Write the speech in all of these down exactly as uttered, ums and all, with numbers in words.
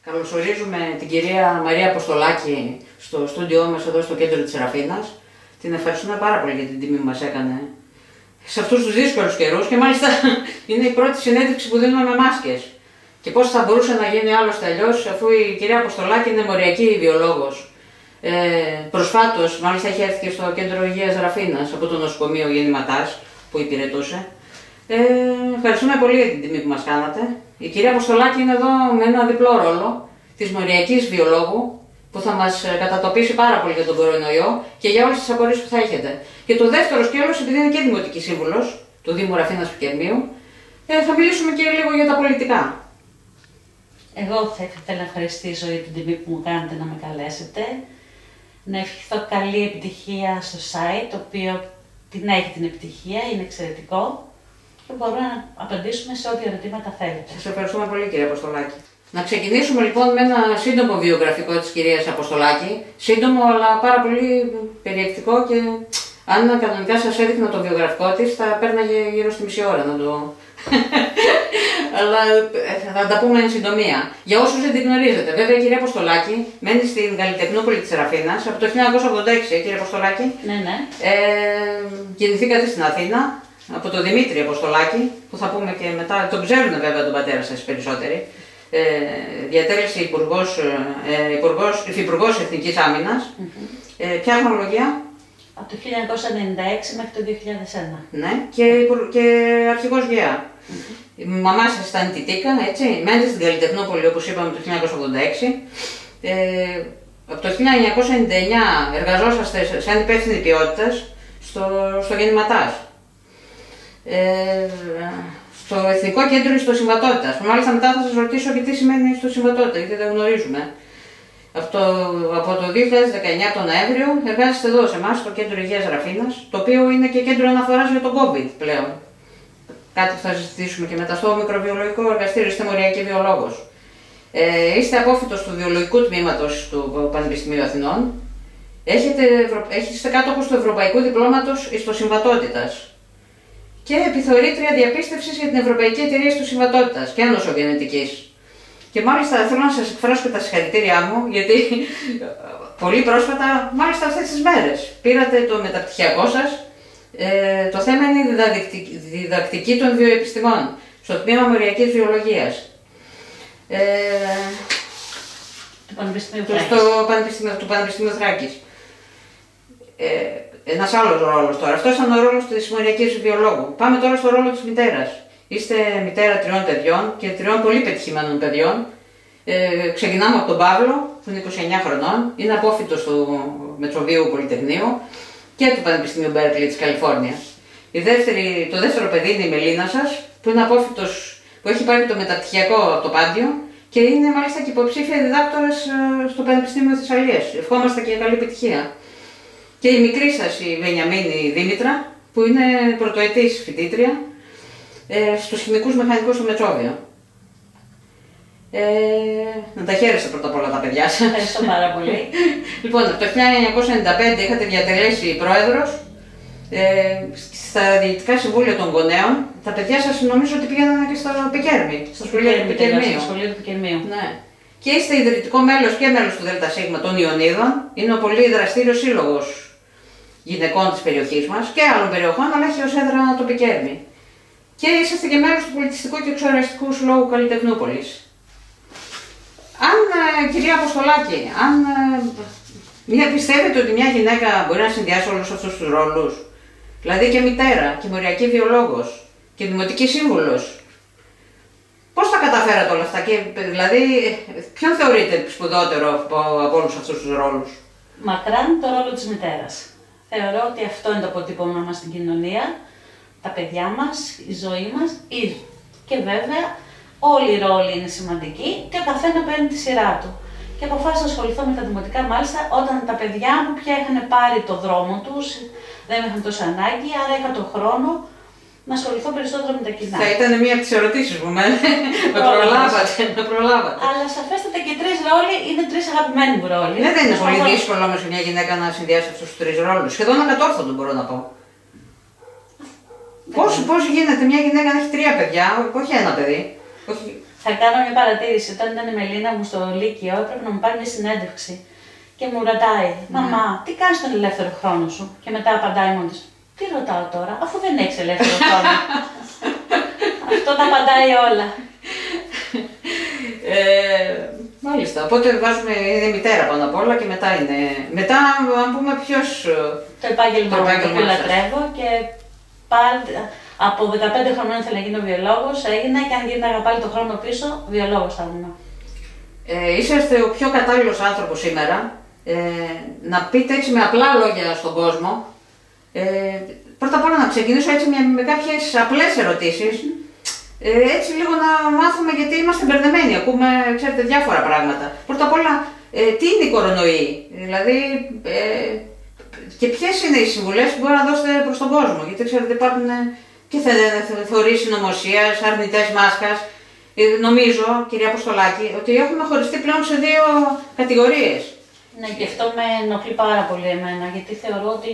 Καλωσορίζουμε την κυρία Μαρία Αποστολάκη στο στούντιό μας εδώ στο κέντρο της Σεραφίνας. Την ευχαριστούμε πάρα πολύ για την τιμή που μας έκανε σε αυτούς τους δύσκολους καιρούς και μάλιστα είναι η πρώτη συνέντευξη που δίνουμε με μάσκες. Και πώς θα μπορούσε να γίνει άλλωστε αλλιώς, αφού η κυρία Αποστολάκη είναι μοριακή βιολόγος. Ε, προσφάτως, μάλιστα, έχει έρθει και στο κέντρο υγείας Ραφίνας από το νοσοκομείο Γεννηματάς που υπηρετούσε. Ε, ευχαριστούμε πολύ για την τιμή που μας κάνατε. Η κυρία Αποστολάκη είναι εδώ με ένα διπλό ρόλο της μοριακής βιολόγου που θα μας κατατοπίσει πάρα πολύ για τον κορονοϊό και για όλες τις απορίες που θα έχετε. Και το δεύτερο σκέλος, επειδή είναι και δημοτική σύμβουλος του Δήμου Ραφίνας Πικερμείου, ε, θα μιλήσουμε και λίγο για τα πολιτικά. Εγώ θα ήθελα να ευχαριστήσω για την τιμή που μου κάνετε να με καλέσετε. Να ευχηθώ καλή επιτυχία στο site, το οποίο την έχει την επιτυχία, είναι εξαιρετικό και μπορούμε να απαντήσουμε σε ό,τι ερωτήματα θέλετε. Σας ευχαριστούμε πολύ, κυρία Αποστολάκη. Να ξεκινήσουμε λοιπόν με ένα σύντομο βιογραφικό της κυρίας Αποστολάκη. Σύντομο, αλλά πάρα πολύ περιεκτικό και αν κανονικά σας έδειχνα το βιογραφικό της, θα πέρναγε γύρω στη μισή ώρα να το... Αλλά θα τα πούμε εν συντομία. Για όσους δεν την γνωρίζετε, βέβαια η κυρία Αποστολάκη μένει στην Καλλιτεχνόπολη της Σεραφίνας από το χίλια εννιακόσια ογδόντα έξι, ε, κύριε Αποστολάκη. Ναι, ναι. Ε, γεννηθήκατε στην Αθήνα από τον Δημήτρη Αποστολάκη, που θα πούμε και μετά. Τον ξέρουν βέβαια τον πατέρα σας περισσότεροι. Ε, διατέλεσε υπουργός, ε, υπουργός, υφυπουργός Εθνικής Άμυνας. Mm-hmm. ε, ποια χρονολογία? Από το χίλια εννιακόσια ενενήντα έξι μέχρι το δύο χιλιάδες ένα. Ναι, και, και αρχηγός ΓΕΑ. Mm-hmm. Η μαμά σας ήταν Τιτίκα, έτσι. Μένετε στην Καλλιτεχνόπολη, όπως είπαμε, το χίλια εννιακόσια ογδόντα έξι. Ε, από το χίλια εννιακόσια ενενήντα εννιά εργαζόσαστε σαν υπεύθυνη ποιότητας στο, στο Γεννηματάς. Ε, στο Εθνικό Κέντρο Ιστοσυμβατότητας. Μάλιστα μετά θα σας ρωτήσω και τι σημαίνει ιστοσυμβατότητα, γιατί δεν γνωρίζουμε. Από το, από το δύο χιλιάδες δεκαεννιά τον Νοέμβριο εργάζεστε εδώ σε εμάς, στο Κέντρο Υγείας Ραφίνας, το οποίο είναι και κέντρο αναφοράς για τον COVID πλέον. Κάτι που θα συζητήσουμε και μετά στο μικροβιολογικό εργαστήριο, είστε μοριακή βιολόγος. Ε, είστε απόφοιτος του βιολογικού τμήματος του Πανεπιστημίου Αθηνών. Έχετε, έχετε κάτοχος του Ευρωπαϊκού Διπλώματος Ιστοσυμβατότητας και επιθεωρήτρια διαπίστευσης για την Ευρωπαϊκή Εταιρεία Ιστοσυμβατότητας και νοσογενετικής. Και μάλιστα θέλω να σας εκφράσω και τα συγχαρητήριά μου, γιατί πολύ πρόσφατα, μάλιστα αυτές τις μέρες, πήρατε το μεταπτυχιακό σας. Ε, το θέμα είναι η διδακτική, διδακτική των βιοεπιστημών στο τμήμα μοριακής βιολογίας. Ε, του Πανεπιστημίου Θράκης. Του Πανεπιστημίου Θράκης. Ε, ένας άλλος ρόλος τώρα. Αυτός ήταν ο ρόλος της μοριακής βιολόγου. Πάμε τώρα στο ρόλο της μητέρας. Είστε μητέρα τριών παιδιών και τριών πολύ πετυχημένων παιδιών. Ε, ξεκινάμε από τον Παύλο, που είναι είκοσι εννιά χρονών, είναι απόφοιτος του Μετσοβίου Πολυτεχνείου και του Πανεπιστημίου Μπέρκλι της Καλιφόρνιας. Η δεύτερη, το δεύτερο παιδί είναι η Μελίνα σας, που είναι απόφοιτος, που έχει πάρει το μεταπτυχιακό από το Πάντιο και είναι μάλιστα και υποψήφια διδάκτορας στο Πανεπιστήμιο Θεσσαλίας. Ευχόμαστε και καλή επιτυχία. Και η μικρή σας, η Βενιαμίνη Δήμητρα, που είναι πρωτοετής φοιτήτρια ε, στους χημικούς μηχανικούς στο Μετσόβιο. Ε, να τα χαίρεστε πρώτα απ' όλα τα παιδιά σας. Ευχαριστώ πάρα πολύ. Λοιπόν, από το χίλια εννιακόσια ενενήντα πέντε είχατε διατελέσει πρόεδρος ε, στα διοικητικά συμβούλια των γονέων. Τα παιδιά σας νομίζω ότι πήγαιναν και στο Πικέρμι, στο σχολείο του Πικερμείου. Σχολείο του Πικερμείου. Ναι. Και είστε ιδρυτικό μέλος και μέλος του ΔΣ των Ιωνίδων. Είναι ο πολύ δραστήριος σύλλογος γυναικών της περιοχής μας και άλλων περιοχών, αλλά έχει ως έδρα το Πικέρμι. Και είσαστε και μέλος του Πολιτιστικού και Εξοραστικού Συλλόγου Καλλιτεχνόπολης. Αν, ε, κυρία Αποστολάκη, αν ε, μια, πιστεύετε ότι μια γυναίκα μπορεί να συνδυάσει όλους αυτούς τους ρόλους, δηλαδή και μητέρα, και μοριακή βιολόγος, και δημοτική σύμβουλος, πώς τα καταφέρατε όλα αυτά και δηλαδή ποιον θεωρείτε σπουδότερο από, από όλους αυτούς τους ρόλους? Μακράν το ρόλο της μητέρας. Θεωρώ ότι αυτό είναι το αποτύπωμα μας στην κοινωνία, τα παιδιά μας, η ζωή μας, η... και βέβαια όλοι οι ρόλοι είναι σημαντικοί και ο καθένα παίρνει τη σειρά του. Και αποφάσισα να ασχοληθώ με τα δημοτικά μάλιστα όταν τα παιδιά μου πια είχαν πάρει το δρόμο τους, δεν είχαν τόσο ανάγκη, άρα είχα τον χρόνο να ασχοληθώ περισσότερο με τα κοινά. Θα ήταν μία από τις ερωτήσεις που με, με προλάβατε, με προλάβατε. Αλλά σαφέστατα και τρεις ρόλοι είναι τρεις αγαπημένοι μου ρόλοι. Ναι, δεν είναι πολύ δύσκολο όμως μια γυναίκα να συνδυάσει αυτούς τους τρεις ρόλους. Σχεδόν ακατόρθωτο μπορώ να πω. Πώς, πώς γίνεται μια γυναίκα να έχει τρία παιδιά, όχι ένα παιδί. Όχι. Θα κάνω μια παρατήρηση. Όταν ήταν η Μελίνα μου στο Λύκειο, έπρεπε να μου πάρει μια συνέντευξη. Και μου ρωτάει, Μαμά, τι κάνεις τον ελεύθερο χρόνο σου? Και μετά απαντάει μόνη της, τι ρωτάω τώρα, αφού δεν έχεις ελεύθερο χρόνο. Αυτό τα απαντάει όλα. Ε, μάλιστα. Οπότε βάζουμε, είναι μητέρα πάνω απ' όλα και μετά είναι. Μετά, αν πούμε ποιος. Το επάγγελμα που λατρεύω και πάλι. Από δεκαπέντε χρονών ήθελα να γίνω βιολόγος, έγινα και αν γίναγα πάλι το χρόνο πίσω, βιολόγος θα ήμουν. Ε, είσαστε ο πιο κατάλληλος άνθρωπος σήμερα ε, να πείτε έτσι με απλά λόγια στον κόσμο. Ε, πρώτα απ' όλα να ξεκινήσω έτσι με, με κάποιες απλές ερωτήσεις. Ε, έτσι λίγο να μάθουμε γιατί είμαστε μπερδεμένοι, ακούμε ξέρετε, διάφορα πράγματα. Πρώτα απ' όλα, ε, τι είναι η κορονοϊή, δηλαδή ε, και ποιες είναι οι συμβουλές που μπορείτε να δώσετε προς τον κόσμο, γιατί ξέρετε υπάρχουν και θεωρίες συνωμοσίας, αρνητές μάσκας. Ε, νομίζω, κυρία Αποστολάκη, ότι έχουμε χωριστεί πλέον σε δύο κατηγορίες. Ναι, και αυτό με ενοχλεί πάρα πολύ εμένα, γιατί θεωρώ ότι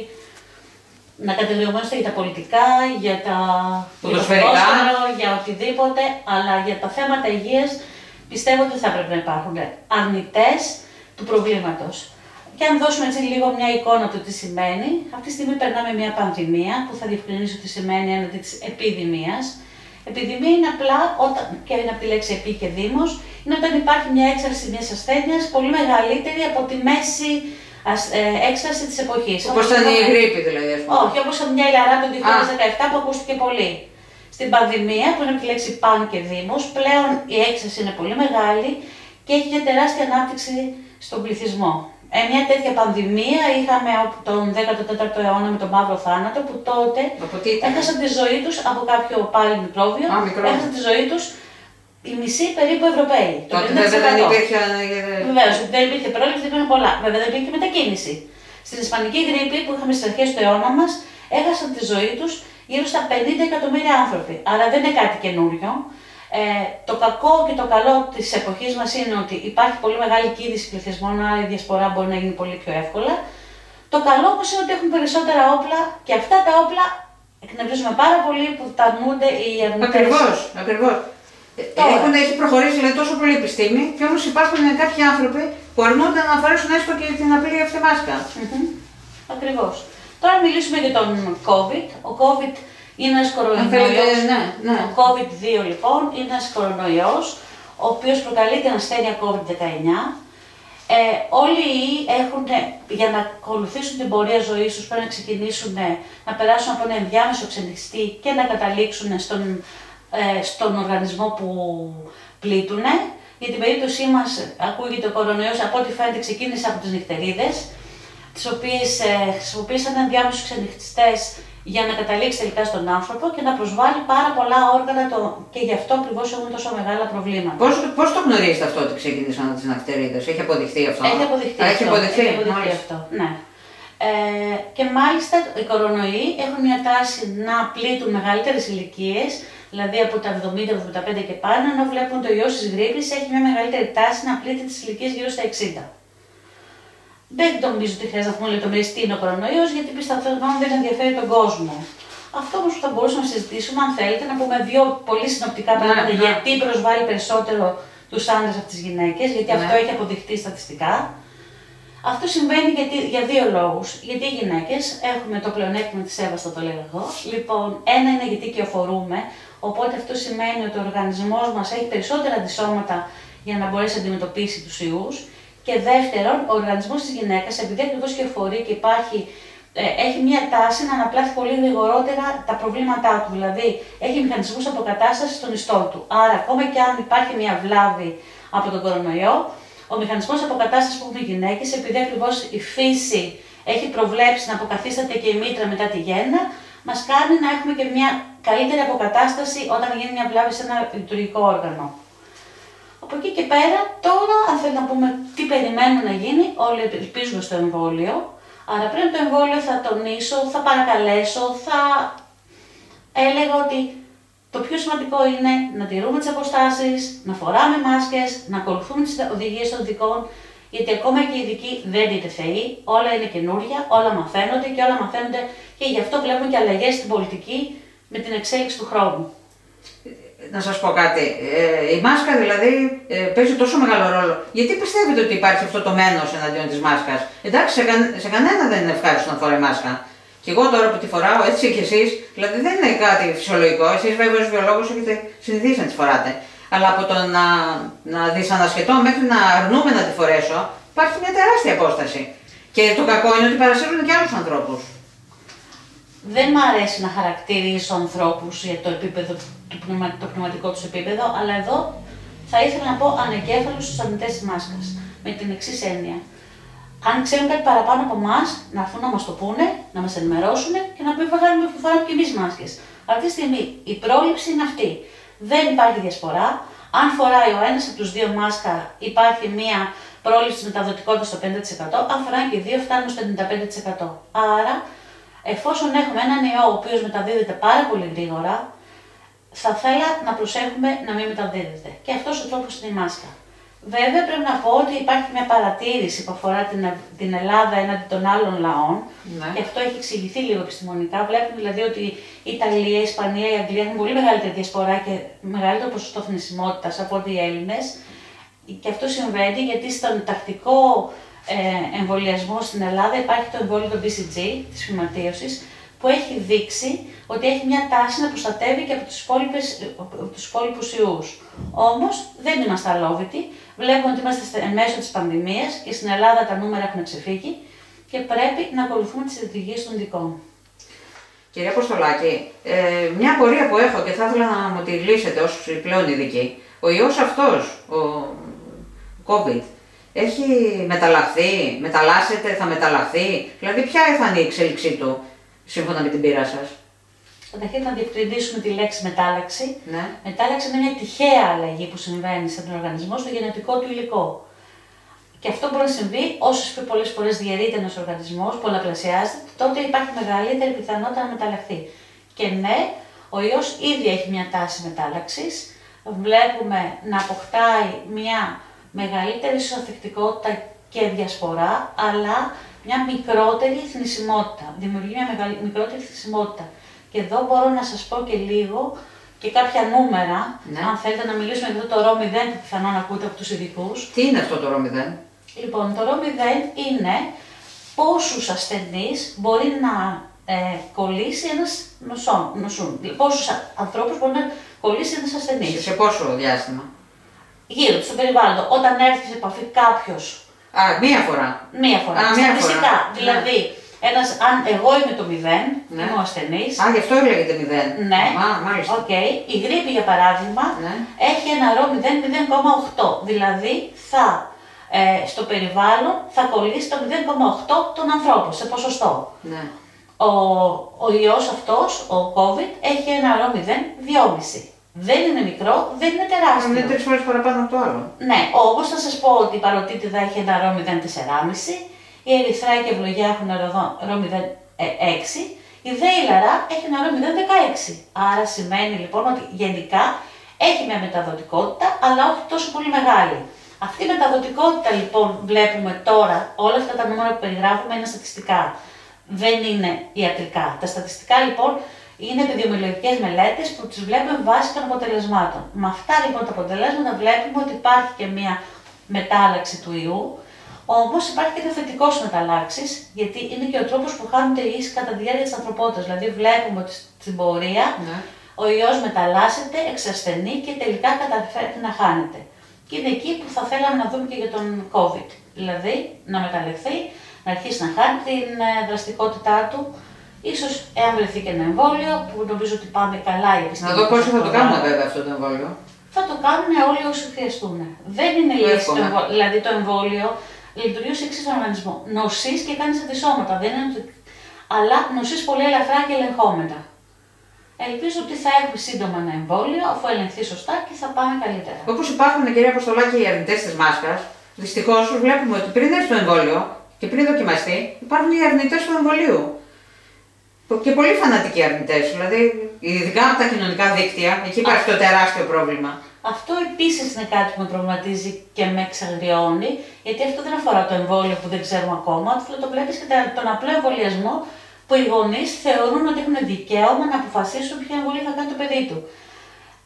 να κατηγορούμαστε για τα πολιτικά, για τα ποδοσφαιρικά, για οτιδήποτε, αλλά για τα θέματα υγείας πιστεύω ότι θα πρέπει να υπάρχουν αρνητές του προβλήματος. Και αν δώσουμε έτσι λίγο μια εικόνα του τι σημαίνει, αυτή τη στιγμή περνάμε μια πανδημία που θα διευκρινίσω τι σημαίνει έναντι της επιδημίας. Επιδημία είναι απλά, όταν, και είναι από τη λέξη επί και δήμος, είναι όταν υπάρχει μια έξαρση μιας ασθένειας πολύ μεγαλύτερη από τη μέση ε, έξαρση της εποχής. Όπως ήταν η γρίπη δηλαδή, ας πούμε. Όχι, όπως ήταν μια ηλαρά το δύο χιλιάδες δεκαεπτά που ακούστηκε πολύ. Στην πανδημία, που είναι από τη λέξη παν και δήμος, πλέον η έξαρση είναι πολύ μεγάλη και έχει μια τεράστια ανάπτυξη στον πληθυσμό. Ε, μια τέτοια πανδημία είχαμε τον δέκατο τέταρτο αιώνα με τον Μαύρο Θάνατο, που τότε έχασαν τη ζωή τους από κάποιο πάλι μικρόβιο, Α, μικρόβιο. έχασαν τη ζωή τους οι μισοί περίπου Ευρωπαίοι. Τότε βέβαια δεν υπήρχε. Βεβαίως, δεν υπήρχε πρόληψη, δεν υπήρχε πολλά. Βέβαια δεν υπήρχε μετακίνηση. Στην Ισπανική γρίπη που είχαμε στις αρχές του αιώνα μας, έχασαν τη ζωή τους γύρω στα πενήντα εκατομμύρια άνθρωποι. Άρα δεν είναι κάτι καινούριο. Ε, το κακό και το καλό της εποχής μας είναι ότι υπάρχει πολύ μεγάλη κίνηση πληθυσμών, άρα η διασπορά μπορεί να γίνει πολύ πιο εύκολα. Το καλό όμως είναι ότι έχουν περισσότερα όπλα και αυτά τα όπλα εκνευρίζουμε πάρα πολύ που τα αρνούνται οι αρνητές. Ακριβώς, ακριβώς. Έχουν, έχει προχωρήσει λέει, τόσο πολύ επιστήμη και όμως υπάρχουν κάποιοι άνθρωποι που αρνούνται να φορέσουν έστω και την απλή αυτή μάσκα. Mm-hmm. Ακριβώς. Τώρα μιλήσουμε για τον COVID. Ο COVID είναι ένας κορονοϊός. Ναι, ναι. Ο κόβιντ δύο λοιπόν είναι ένας κορονοϊός, ο οποίος προκαλεί την ασθένεια κόβιντ δεκαεννιά. Ε, όλοι έχουν, για να ακολουθήσουν την πορεία ζωής τους, πρέπει να ξεκινήσουν να περάσουν από ένα ενδιάμεσο ξενυχιστή και να καταλήξουν στον, ε, στον οργανισμό που πλήττουν. Για την περίπτωσή μας, ακούγεται ο κορονοϊός, από ό,τι φαίνεται ξεκίνησε από τις νυχτερίδες, τις οποίες ε, χρησιμοποίησαν ενδιάμεσους ξενυχιστές για να καταλήξει τελικά στον άνθρωπο και να προσβάλλει πάρα πολλά όργανα το... και γι' αυτό ακριβώς έχουν τόσο μεγάλα προβλήματα. Πώς, πώς το γνωρίζετε αυτό ότι ξεκίνησαν τις νυχτερίδες, έχει αποδειχθεί αυτό? Έχει αποδειχθεί, Α, αυτό. Έχει αποδειχθεί, έχει αποδειχθεί αυτό. Ναι. Ε, και μάλιστα οι κορονοϊοί έχουν μια τάση να πλήττουν μεγαλύτερες ηλικίες, δηλαδή από τα εβδομήντα εβδομήντα πέντε και πάνω, ενώ βλέπουν το ιός της γρίπης έχει μια μεγαλύτερη τάση να πλήττει τις ηλικίες γύρω στα εξήντα. Δεν νομίζω ότι χρειάζεται να πούμε λεπτομέρειες τι είναι ο κορονοϊός, γιατί πιθανόν δεν ενδιαφέρει τον κόσμο. Αυτό όμως που θα μπορούσαμε να συζητήσουμε, αν θέλετε, να πούμε δύο πολύ συνοπτικά πράγματα ναι, ναι. γιατί προσβάλλει περισσότερο τους άντρες από τις γυναίκες, γιατί ναι. αυτό έχει αποδειχτεί στατιστικά. Αυτό συμβαίνει γιατί, για δύο λόγους. Γιατί οι γυναίκες έχουμε το πλεονέκτημα της Εύας, θα το λέγω εγώ. Λοιπόν, ένα είναι γιατί κυοφορούμε, οπότε αυτό σημαίνει ότι ο οργανισμός μας έχει περισσότερα αντισώματα για να μπορέσει να αντιμετωπίσει τους ιούς. Και δεύτερον, ο οργανισμός της γυναίκας, επειδή ακριβώς κυοφορεί και υπάρχει, ε, έχει μία τάση να αναπλάθει πολύ γρηγορότερα τα προβλήματά του. Δηλαδή, έχει μηχανισμούς αποκατάστασης των ιστών του. Άρα, ακόμα και αν υπάρχει μία βλάβη από τον κορονοϊό, ο μηχανισμός αποκατάστασης που έχουν οι γυναίκες, επειδή ακριβώς η φύση έχει προβλέψει να αποκαθίσταται και η μήτρα μετά τη γέννα, μας κάνει να έχουμε και μία καλύτερη αποκατάσταση όταν γίνει μια βλάβη σε ένα λειτουργικό όργανο. Από εκεί και πέρα, τώρα, αν θέλει να πούμε τι περιμένουμε να γίνει, όλοι ελπίζουμε στο εμβόλιο. Άρα πριν το εμβόλιο θα τονίσω, θα παρακαλέσω, θα έλεγα ότι το πιο σημαντικό είναι να τηρούμε τις αποστάσεις, να φοράμε μάσκες, να ακολουθούμε τις οδηγίες των ειδικών, γιατί ακόμα και οι ειδικοί δεν είναι θεοί, όλα είναι καινούρια, όλα μαθαίνονται και όλα μαθαίνονται και γι' αυτό βλέπουμε και αλλαγές στην πολιτική με την εξέλιξη του χρόνου. να σας πω κάτι. Ε, η μάσκα δηλαδή ε, παίζει τόσο μεγάλο ρόλο. Γιατί πιστεύετε ότι υπάρχει αυτό το μένος εναντίον της μάσκας? Εντάξει, σε, κα, σε κανένα δεν είναι ευχάριστο να φοράει μάσκα. Και εγώ τώρα που τη φοράω, έτσι και εσείς, δηλαδή δεν είναι κάτι φυσιολογικό. Εσείς βέβαια ως βιολόγος έχετε συνηθίσει να τη φοράτε. Αλλά από το να, να δυσανασχετώ μέχρι να αρνούμε να τη φορέσω, υπάρχει μια τεράστια απόσταση. Και το κακό είναι ότι παρασύρουν και άλλους ανθρώπους. Δεν μ' αρέσει να χαρακτηρίσω ανθρώπους για το, επίπεδο, το, πνευμα, το πνευματικό τους επίπεδο, αλλά εδώ θα ήθελα να πω ανεγκέφαλους στους αρνητές της μάσκας. Με την εξής έννοια. Αν ξέρουν κάτι παραπάνω από εμάς, να έρθουν να μας το πούνε, να μας ενημερώσουν και να μην βγάλουμε που φοράμε και εμείς μάσκες. Αυτή τη στιγμή η πρόληψη είναι αυτή. Δεν υπάρχει διασπορά. Αν φοράει ο ένας από τους δύο μάσκα, υπάρχει μία πρόληψη της μεταδοτικότητας στο πενήντα τοις εκατό. Αν φοράει και οι δύο, φτάνουμε στο ενενήντα πέντε τοις εκατό. Άρα, εφόσον έχουμε έναν ιό ο οποίος μεταδίδεται πάρα πολύ γρήγορα, θα θέλα να προσέχουμε να μην μεταδίδεται. Και αυτός ο τρόπος είναι η μάσκα. Βέβαια, πρέπει να πω ότι υπάρχει μια παρατήρηση που αφορά την, την Ελλάδα έναντι των άλλων λαών. Ναι. Και αυτό έχει εξηγηθεί λίγο επιστημονικά. Βλέπουμε δηλαδή ότι η Ιταλία, η Ισπανία, η Αγγλία έχουν πολύ μεγαλύτερη διασπορά και μεγαλύτερο ποσοστό θνησιμότητας από ότι οι Έλληνες. Και αυτό συμβαίνει γιατί στον τακτικό ε, εμβολιασμό στην Ελλάδα υπάρχει το εμβόλιο το μπι σι τζι της φυματίωσης, που έχει δείξει ότι έχει μια τάση να προστατεύει και από τους, από τους υπόλοιπους ιούς. Όμως δεν είμαστε αλόβητοι. Βλέπουμε ότι είμαστε εν μέσω της πανδημίας και στην Ελλάδα τα νούμερα έχουν ξεφύγει και πρέπει να ακολουθούμε τις στρατηγίες των ειδικών. Κυρία Αποστολάκη, ε, μια απορία που έχω και θα ήθελα να μου τη λύσετε ως πλέον ειδική. Ο ιός αυτός, ο COVID, έχει μεταλλαχθεί, μεταλλάσσεται, θα μεταλλαχθεί, δηλαδή ποια θα είναι η εξέλιξή του σύμφωνα με την πείρα σας? Καταρχήν να διευκρινίσουμε τη λέξη μετάλλαξη. Ναι. Μετάλλαξη είναι μια τυχαία αλλαγή που συμβαίνει στον οργανισμό στο γενετικό του υλικό. Και αυτό μπορεί να συμβεί όσες πιο πολλές φορές διαιρείται ένας οργανισμός, πολλαπλασιάζεται, τότε υπάρχει μεγαλύτερη πιθανότητα να μεταλλαχθεί. Και ναι, ο ιός ήδη έχει μια τάση μετάλλαξης. Βλέπουμε να αποκτάει μια μεγαλύτερη ισοθεκτικότητα και διασπορά, αλλά μια μικρότερη θνησιμότητα. Δημιουργεί μια μεγαλ... μικρότερη θνησιμότητα. Και εδώ μπορώ να σας πω και λίγο και κάποια νούμερα, ναι. Αν θέλετε να μιλήσουμε για αυτό το ρο μηδέν που πιθανόν ακούτε από τους ειδικούς. Τι είναι αυτό το ρο μηδέν? Λοιπόν, το ρο μηδέν είναι πόσους ασθενείς μπορεί να ε, κολλήσει ένας νοσόν, νοσούν. Πόσους ανθρώπους μπορεί να κολλήσει ένας ασθενής. Σε, σε πόσο διάστημα? Γύρω του, στο περιβάλλον. Όταν έρθει σε επαφή κάποιος. Α, μία φορά. Μία φορά. Α, μία φορά. Δηλαδή, ένας, αν εγώ είμαι το μηδέν, ναι. Είμαι ο ασθενής. Α, γι' αυτό λέγεται μηδέν. Ναι. Α, μάλιστα. Okay. Η γρίπη, για παράδειγμα, ναι. Έχει ένα ρο μηδέν, μηδέν κόμμα οκτώ. Δηλαδή, θα, ε, στο περιβάλλον θα κολλήσει το μηδέν κόμμα οκτώ των ανθρώπων, σε ποσοστό. Ναι. Ο, ο ιός αυτός, ο COVID, έχει ένα ρο μηδέν, δυόμισι. Δεν είναι μικρό, δεν είναι τεράστιο. Είναι τρεις φορές παραπάνω από το άλλο. Ναι, όμως θα σας πω ότι η παροτίτιδα έχει ένα ρο μηδέν κόμμα τέσσερα, η ερυθρά και η ευλογιά έχουν ένα ρο μηδέν κόμμα έξι, η δε ηλαρά έχει ένα ρο μηδέν κόμμα δεκαέξι. Άρα σημαίνει λοιπόν ότι γενικά έχει μια μεταδοτικότητα, αλλά όχι τόσο πολύ μεγάλη. Αυτή η μεταδοτικότητα λοιπόν βλέπουμε τώρα, όλα αυτά τα νούμερα που περιγράφουμε είναι στατιστικά. Δεν είναι ιατρικά. Τα στατιστικά λοιπόν είναι επιδημιολογικές μελέτες που τις βλέπουμε βάσει των αποτελεσμάτων. Με αυτά λοιπόν τα αποτελέσματα βλέπουμε ότι υπάρχει και μια μετάλλαξη του ιού, όμως υπάρχει και το θετικό μεταλλάξεις, γιατί είναι και ο τρόπος που χάνονται οι ιοί κατά τη διάρκεια της ανθρωπότητας. Δηλαδή βλέπουμε ότι στην πορεία ναι. Ο ιός μεταλλάσσεται, εξασθενεί και τελικά καταφέρει να χάνεται. Και είναι εκεί που θα θέλαμε να δούμε και για τον COVID. Δηλαδή να μεταλλεχθεί, να αρχίσει να χάνει την δραστικότητά του. Ίσως εάν βρεθεί και ένα εμβόλιο, που νομίζω ότι πάμε καλά οι επιστήμονες. Να δω πόσοι θα το κάνουν βέβαια αυτό το εμβόλιο. Θα το κάνουν όλοι όσοι χρειαστούν. Δεν είναι λύση το εμβόλιο. Δηλαδή το εμβόλιο λειτουργεί ως εξής οργανισμό. Νοσείς και κάνεις αντισώματα. Δεν είναι... Αλλά νοσείς πολύ ελαφρά και ελεγχόμενα. Ελπίζω ότι θα έχουμε σύντομα ένα εμβόλιο, αφού ελεγχθεί σωστά και θα πάμε καλύτερα. Όπως υπάρχουν, κυρία Αποστολάκη, οι αρνητές της μάσκας, δυστυχώς βλέπουμε ότι πριν έρθει το εμβόλιο και πριν δοκιμαστεί, υπάρχουν οι αρνητές του εμβολίου. Και πολύ φανατικοί αρνητές, δηλαδή ειδικά από τα κοινωνικά δίκτυα, εκεί υπάρχει το τεράστιο πρόβλημα. Αυτό επίσης είναι κάτι που με προβληματίζει και με εξαγριώνει, γιατί αυτό δεν αφορά το εμβόλιο που δεν ξέρουμε ακόμα, αυτό το βλέπεις και τον απλό εμβολιασμό που οι γονείς θεωρούν ότι έχουν δικαίωμα να αποφασίσουν ποια εμβολία θα κάνει το παιδί του.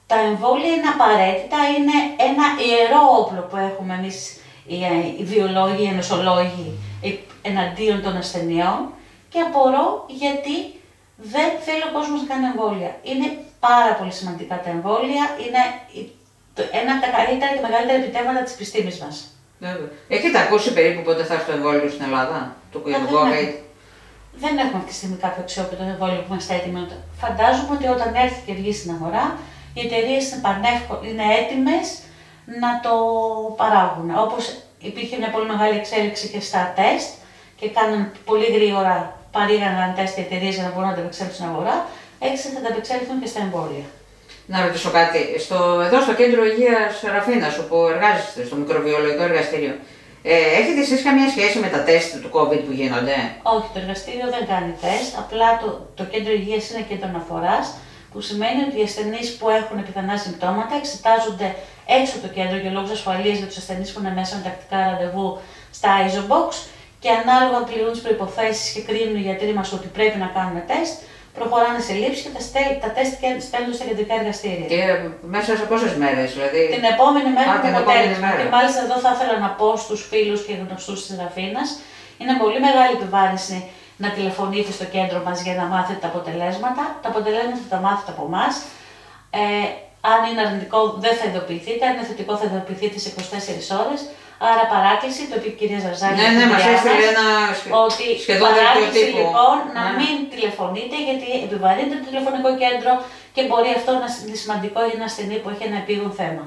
Τα εμβόλια είναι απαραίτητα, είναι ένα ιερό όπλο που έχουμε εμείς οι βιολόγοι, οι ενοσολόγοι εναντίον των ασθενειών και απορώ γιατί δεν θέλει ο κόσμος να κάνει εμβόλια. Είναι πάρα πολύ σημαντικά τα εμβόλια, είναι ένα από τα καλύτερα και μεγαλύτερα επιτεύγματα της επιστήμης μας. Έχετε ακούσει περίπου πότε θα έρθει το εμβόλιο στην Ελλάδα, το COVID? Δεν έχουμε αυτή τη στιγμή κάποιο αξιόπιτο εμβόλιο που είμαστε έτοιμοι. Φαντάζομαι ότι όταν έρθει και βγει στην αγορά, οι εταιρείες είναι, είναι έτοιμες να το παράγουν. Όπως υπήρχε μια πολύ μεγάλη εξέλιξη και στα τεστ και κάναν πολύ γρήγορα, παρήγαναν τεστ οι εταιρείες για να μπορούν να τα επεξέλθουν στην αγορά, έτσι θα τα επεξέλθουν και στα εμβόλια. Να ρωτήσω κάτι. Στο, εδώ στο Κέντρο Υγείας Ραφίνας, όπου εργάζεστε, στο μικροβιολογικό εργαστήριο, ε, έχετε εσείς καμία σχέση με τα τεστ του COVID που γίνονται? Όχι, το εργαστήριο δεν κάνει τεστ. Απλά το, το Κέντρο Υγείας είναι κέντρο αναφοράς, που σημαίνει ότι οι ασθενείς που έχουν πιθανά συμπτώματα εξετάζονται έξω από το κέντρο για λόγους ασφαλείας για τους ασθενείς που είναι μέσα με τακτικά ραντεβού στα Isobox και ανάλογα πληρούν τις προϋποθέσεις και κρίνουν οι γιατροί μας ότι πρέπει να κάνουν τεστ. Προχωράνε σε λήψη και τα, στέλ, τα τεστ στέλνουν στα κεντρικά εργαστήρια. Και μέσα σε πόσες μέρες, δηλαδή? Την επόμενη μέρα Α, το αποτέλεσμα. Και μάλιστα εδώ θα ήθελα να πω στους φίλους και γνωστούς της Ραφίνας, είναι πολύ μεγάλη επιβάρυνση να τηλεφωνείτε στο κέντρο μας για να μάθετε τα αποτελέσματα. Τα αποτελέσματα θα τα μάθετε από εμάς. Ε, αν είναι αρνητικό δεν θα ειδοποιηθείτε, αν είναι θετικό θα ειδοποιηθείτε σε είκοσι τέσσερις ώρες. Άρα παράκληση, το είπε η κυρία Ζαρζάκη. Ναι, ναι, μας έστειλε ένα ότι σχεδόν παράκληση τύπου. λοιπόν να ναι. μην τηλεφωνείτε γιατί επιβαρύνετε το τηλεφωνικό κέντρο και μπορεί αυτό να είναι σημαντικό για ένα ασθενή που έχει ένα επίγον θέμα.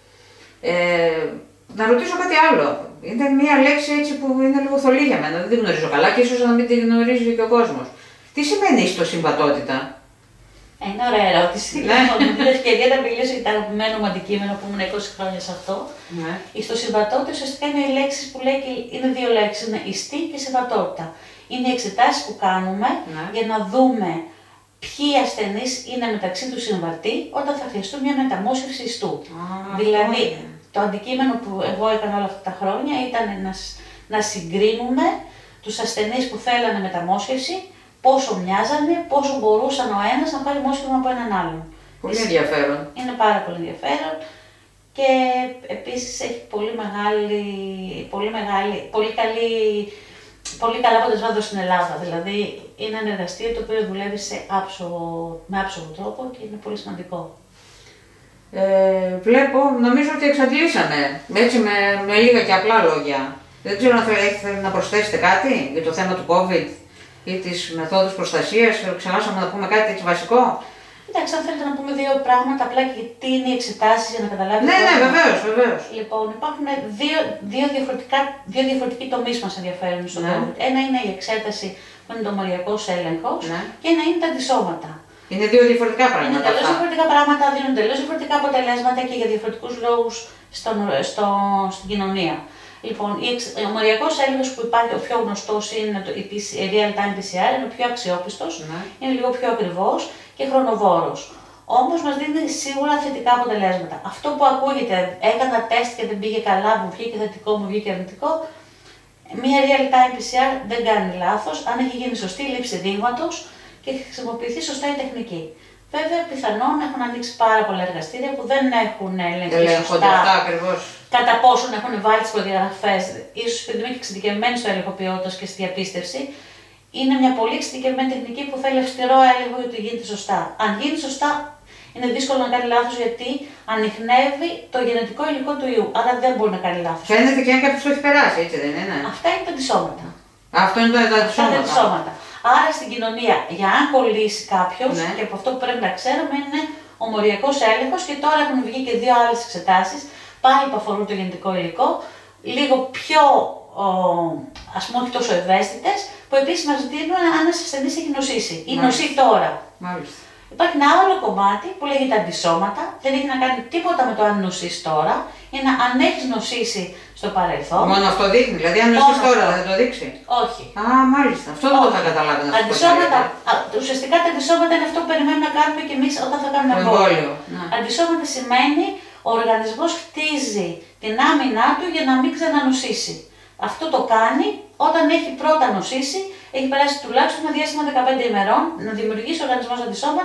Ε, να ρωτήσω κάτι άλλο. Είναι μια λέξη έτσι που είναι λίγο θολή για μένα, δεν την γνωρίζω καλά και ίσως να μην την γνωρίζει και ο κόσμος. Τι σημαίνει ιστοσυμβατότητα? Είναι ωραία ερώτηση. Λοιπόν, με την ευκαιρία να μιλήσω για το αγαπημένο μου αντικείμενο που ήμουν είκοσι χρόνια σε αυτό. Ναι. Η ιστοσυμβατότητα ουσιαστικά είναι οι λέξεις που λέει και είναι δύο λέξεις. Είναι ιστή και συμβατότητα. Είναι οι εξετάσεις που κάνουμε ναι. για να δούμε ποιοι ασθενείς είναι μεταξύ του συμβατοί όταν θα χρειαστούν μια μεταμόσχευση ιστού. Α, δηλαδή, είναι. το αντικείμενο που εγώ έκανα όλα αυτά τα χρόνια ήταν να, να συγκρίνουμε τους ασθενείς που θέλανε μεταμόσχευση, πόσο μοιάζανε, πόσο μπορούσαν ο ένας να πάρει μόσχευμα από έναν άλλον. Πολύ ενδιαφέρον. Είναι πάρα πολύ ενδιαφέρον και επίσης έχει πολύ μεγάλη, πολύ μεγάλη, πολύ καλή, πολύ καλά αποτελέσματα στην Ελλάδα. Δηλαδή είναι ένα εργαστήριο το οποίο δουλεύει σε άψογο, με άψογο τρόπο και είναι πολύ σημαντικό. Ε, βλέπω, νομίζω ότι εξαντλήσαμε, έτσι με, με λίγα και απλά λόγια. Δεν ξέρω αν θέλετε να προσθέσετε κάτι για το θέμα του COVID ή τις μεθόδους προστασίας, ξεχάσαμε να πούμε κάτι έτσι βασικό. Εντάξει, αν θέλετε να πούμε δύο πράγματα απλά και τι είναι οι εξετάσεις για να καταλάβετε. Ναι, ναι, βεβαίως, βεβαίως. Λοιπόν, υπάρχουν δύο, δύο, διαφορετικά, δύο διαφορετικοί τομείς που μας ενδιαφέρουν στο ναι. COVID. Ένα είναι η εξέταση που είναι το μοριακός έλεγχος ναι. και ένα είναι τα αντισώματα. Είναι δύο διαφορετικά πράγματα. Είναι τελείως διαφορετικά πράγματα, δίνουν τελείως διαφορετικά αποτελέσματα και για διαφορετικούς λόγους στον, στο, στην κοινωνία. Λοιπόν, ο μοριακός έλεγχος που υπάρχει, ο πιο γνωστός είναι το η real-time πι σι αρ, είναι ο πιο αξιόπιστος, ναι. είναι λίγο πιο ακριβώς και χρονοβόρος. Όμως μας δίνει σίγουρα θετικά αποτελέσματα. Αυτό που ακούγεται, έκανα τεστ και δεν πήγε καλά, μου βγήκε θετικό, μου βγήκε αρνητικό, μία real-time πι σι αρ δεν κάνει λάθος, αν έχει γίνει σωστή λήψη δείγματος και χρησιμοποιηθεί σωστά η τεχνική. Βέβαια, πιθανόν έχουν ανοίξει πάρα πολλά εργαστήρια που δεν έχουν ελεγχθεί σωστά κατά πόσον έχουν βάλει τις προδιαγραφές. Ίσως επειδή είμαι και εξειδικευμένη στο έλεγχο ποιότητας και στη διαπίστευση, είναι μια πολύ εξειδικευμένη τεχνική που θέλει αυστηρό έλεγχο για το γίνεται σωστά. Αν γίνει σωστά, είναι δύσκολο να κάνει λάθος γιατί ανιχνεύει το γενετικό υλικό του ιού. Άρα δεν μπορεί να κάνει λάθος. Φαίνεται και αν κάποιος το έχει περάσει, έτσι δεν είναι? Αυτά είναι τα αντισώματα. Αυτό είναι τα αντισώματα. Άρα στην κοινωνία, για αν κολλήσει κάποιος, ναι. και από αυτό που πρέπει να ξέρουμε είναι ο μοριακός έλεγχος και τώρα έχουν βγει και δύο άλλες εξετάσεις, πάλι που αφορούν το γενετικό υλικό, λίγο πιο, ο, ας πούμε, όχι τόσο ευαίσθητες, που επίσης μας δίνουν αν ένας ασθενής έχει νοσήσει ή νοσεί τώρα. Μάλιστα. Υπάρχει ένα άλλο κομμάτι που λέγεται αντισώματα, δεν έχει να κάνει τίποτα με το αν νοσείς τώρα, είναι αν έχεις νοσήσει στο παρελθόν. Μόνο αυτό δείχνει, δηλαδή αν νοσείς τώρα δεν θα το δείξει? Όχι. Α, μάλιστα, αυτό δεν το θα καταλάβει να αντισώματα, ουσιαστικά τα αντισώματα είναι αυτό που περιμένουμε να κάνουμε και εμείς όταν θα κάνουμε εμβόλιο. Ναι. Αντισώματα σημαίνει ο οργανισμός χτίζει την άμυνά του για να μην ξανανοσήσει. Αυτό το κάνει όταν έχει πρώτα νοσήσει, έχει περάσει τουλάχιστον ένα διάστημα δεκαπέντε ημερών να δημιουργήσει ο οργανισμός αντισώματα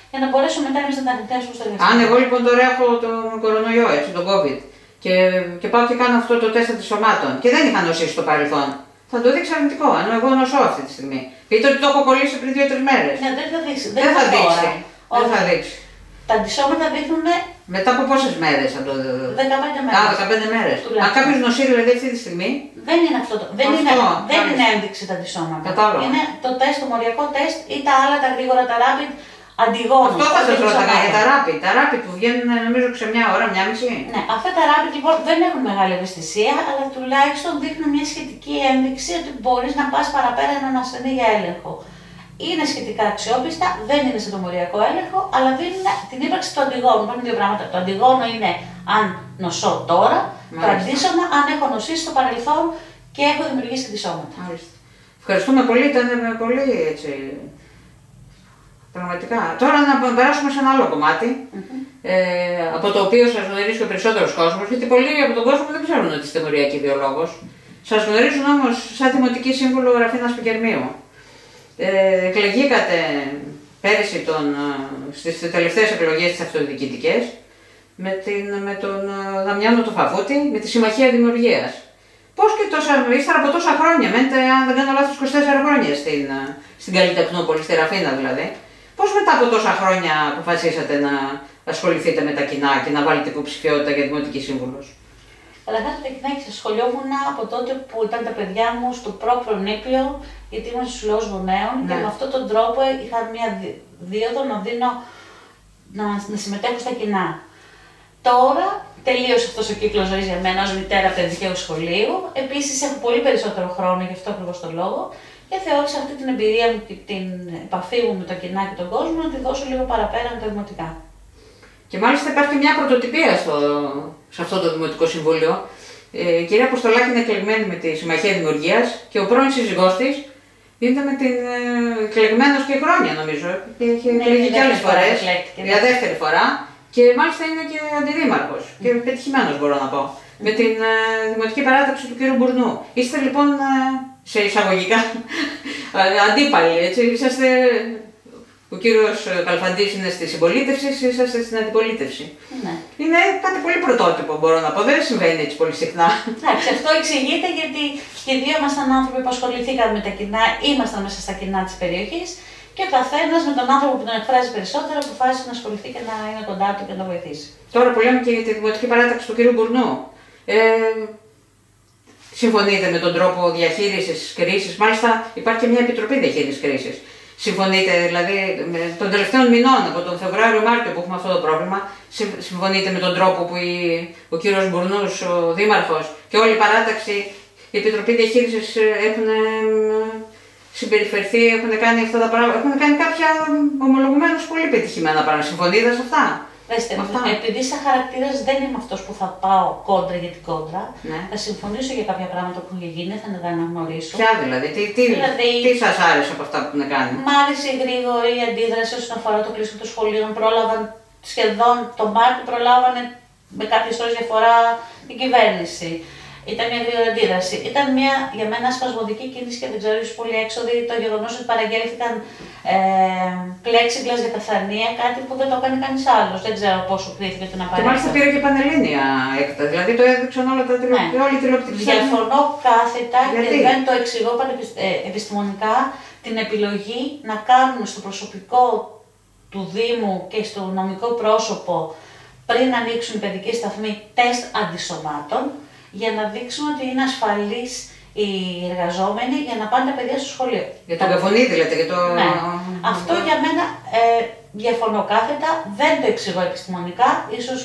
για να μπορέσουμε μετά εμείς να τα ανεπτέσουμε στο εργαστήριο. Αν εγώ λοιπόν τώρα έχω τον κορονοϊό, έτσι, τον COVID, και, και πάω και κάνω αυτό το τεστ αντισωμάτων και δεν είχα νοσήσει στο παρελθόν, θα το δείξει αρνητικό, ενώ εγώ νοσώ αυτή τη στιγμή. Πείτε ότι το έχω κολλήσει πριν δύο τρεις μέρες. Ναι, δεν θα δείξει. Δεν, δεν θα δείξει. Δεν θα δείξει. Τα αντισώματα δείχνουν. Μετά από πόσες μέρες θα το δει. δεκαπέντε μέρες. Α, δεκαπέντε μέρες. Αν κάποιος νοσεί δηλαδή αυτή τη στιγμή. Δεν είναι αυτό. Το... Δεν, αυτό, είναι, δεν είναι ένδειξη τα αντισώματα. Κατάλαβα. Είναι το τεστ, το μοριακό τεστ ή τα άλλα τα γρήγορα, τα rapid αντιγόνους. Αυτό θα σας ρώταγα για τα rapid. Τα rapid που βγαίνουν νομίζω σε μια ώρα, μια μισή. Ναι, αυτά τα rapid λοιπόν δεν έχουν μεγάλη ευαισθησία, αλλά τουλάχιστον δείχνουν μια σχετική ένδειξη ότι μπορείς να πας παραπέρα έναν ασθενή για έλεγχο. Είναι σχετικά αξιόπιστα, δεν είναι σε τομοριακό έλεγχο, αλλά δίνουν την ύπαρξη του αντιγόνου. Υπάρχουν δύο πράγματα. Το αντιγόνο είναι αν νοσώ τώρα, μάλιστα. Το αντίσωμα αν έχω νοσήσει στο παρελθόν και έχω δημιουργήσει αντισώματα. Μάλιστα. Ευχαριστούμε πολύ, ήταν πολύ έτσι. Πραγματικά. Τώρα να περάσουμε σε ένα άλλο κομμάτι, mm-hmm. ε, από το οποίο σας γνωρίζει ο περισσότερος κόσμος, γιατί πολλοί από τον κόσμο δεν ξέρουν ότι είστε μοριακή βιολόγος. Σας γνωρίζουν όμως σαν δημοτική σύμβουλο Ραφίνας Πικερμείου. Ε, εκλεγήκατε πέρυσι τον, στις τελευταίες εκλογές της αυτοδιοικητικές με, την, με τον Δαμιάνο του Φαβούτη, με τη Συμμαχία Δημιουργίας. Πώς και τόσα, ύστερα από τόσα χρόνια, μένετε αν δεν κάνω λάθος είκοσι τέσσερα χρόνια στην, στην Καλλιτεχνόπολη, στη Ραφίνα δηλαδή, πώς μετά από τόσα χρόνια αποφασίσατε να ασχοληθείτε με τα κοινά και να βάλετε υποψηφιότητα για δημοτική σύμβουλος? Καταρχάς τα κοινά ασχολιόμουν από τότε που ήταν τα παιδιά μου στο προπρονήπιο, γιατί ήμουν στους συλλόγους γονέων, ναι. Και με αυτόν τον τρόπο είχα μια δίωδο να, δίνω, να, να συμμετέχω στα κοινά. Τώρα τελείωσε αυτός ο κύκλος ζωής για μένα ως μητέρα παιδικού σχολείου. Επίσης έχω πολύ περισσότερο χρόνο γι' αυτό ακριβώς το λόγο και θεώρησα αυτή την εμπειρία μου και την επαφή μου με το κοινά και τον κόσμο να τη δώσω λίγο παραπέρα με τα δημοτικά. Και μάλιστα υπάρχει μια πρωτοτυπία στο, σε αυτό το Δημοτικό Συμβούλιο. Ε, η κυρία Αποστολάκη είναι εκλεγμένη με τη Συμμαχία Δημιουργίας και ο πρώην σύζυγός της είναι με την ε, εκλεγμένος και χρόνια νομίζω. Έχει εκλεγεί ναι, και άλλες φορές, για δεύτερη φορά. Και μάλιστα είναι και αντιδήμαρχος mm. και πετυχημένος μπορώ να πω. Mm. Με την ε, Δημοτική Παράταξη του κ. Μπουρνού. Είστε λοιπόν ε, σε εισαγωγικά αντίπαλοι, έτσι. Είσαστε. Ο κύριος Καλφαντής είναι στη συμπολίτευση, είσαστε στην αντιπολίτευση. Ναι. Είναι κάτι πολύ πρωτότυπο, μπορώ να πω. Δεν συμβαίνει έτσι πολύ συχνά. Εντάξει, αυτό εξηγείται γιατί και οι δύο ήμασταν άνθρωποι που ασχοληθήκαμε με τα κοινά, ήμασταν μέσα στα κοινά της περιοχής και ο καθένας με τον άνθρωπο που τον εκφράζει περισσότερο αποφάσισε να ασχοληθεί και να είναι κοντά του και να τον βοηθήσει. Τώρα που λέμε και για τη Δημοτική Παράταξη του κ. Μπουρνού. Ε, συμφωνείτε με τον τρόπο διαχείρισης κρίσης? Μάλιστα υπάρχει και μια επιτροπή διαχείρισης κρίσης. Συμφωνείτε, δηλαδή, των τελευταίων μηνών, από τον Φεβρουάριο-Μάρτιο που έχουμε αυτό το πρόβλημα, συμφωνείτε με τον τρόπο που η, ο κύριος Μπουρνούς, ο Δήμαρχος και όλη η παράταξη, η Επιτροπή Διαχείρισης έχουν συμπεριφερθεί, έχουν κάνει αυτά τα πράγματα, έχουν κάνει κάποια ομολογουμένως πολύ πετυχημένα πράγματα. Συμφωνείτε σε αυτά? Δέστε, επειδή σαν χαρακτήρας δεν είμαι αυτός που θα πάω κόντρα για την κόντρα, ναι. Θα συμφωνήσω για κάποια πράγματα που έχουν γίνει, θα τα αναγνωρίσω. Ποια δηλαδή, τι, τι, δηλαδή, τι σας άρεσε από αυτά που έχουν κάνει? Μ' άρεσε η γρήγορη αντίδραση όσον αφορά το κλείσιμο των σχολείων. Πρόλαβαν σχεδόν τον Μάρτιο, προλάβανε με κάποιες ώρες διαφορά την κυβέρνηση. Ήταν μια γρήγορη αντίδραση. Ήταν μια για μένα σπασμωδική κίνηση και δεν ξέρω, ίσως πολύ έξοδη το γεγονός ότι παραγγέλθηκαν ε, πλέξιγκλας για τα θρανία, κάτι που δεν το έκανε κανείς άλλος. Δεν ξέρω πόσο κρίθηκε την απαραίτητα. Και μάλιστα πήρε και πανελλήνια έκτα, δηλαδή το έδειξαν όλα τα τηλε... ναι. Όλη τηλεοπτική. Διαφωνώ κάθετα γιατί? Και δεν το εξηγώ επιστημονικά την επιλογή να κάνουν στο προσωπικό του Δήμου και στο νομικό πρόσωπο πριν ανοίξουν οι παιδικοί σταθμοί τεστ αντισωμάτων, για να δείξουν ότι είναι ασφαλείς οι εργαζόμενοι για να πάνε τα παιδιά στο σχολείο. Για τον καφονί δηλαδή, για το... Ναι. Αυτό για μένα ε, διαφωνώ κάθετα, δεν το εξηγώ επιστημονικά. Ίσως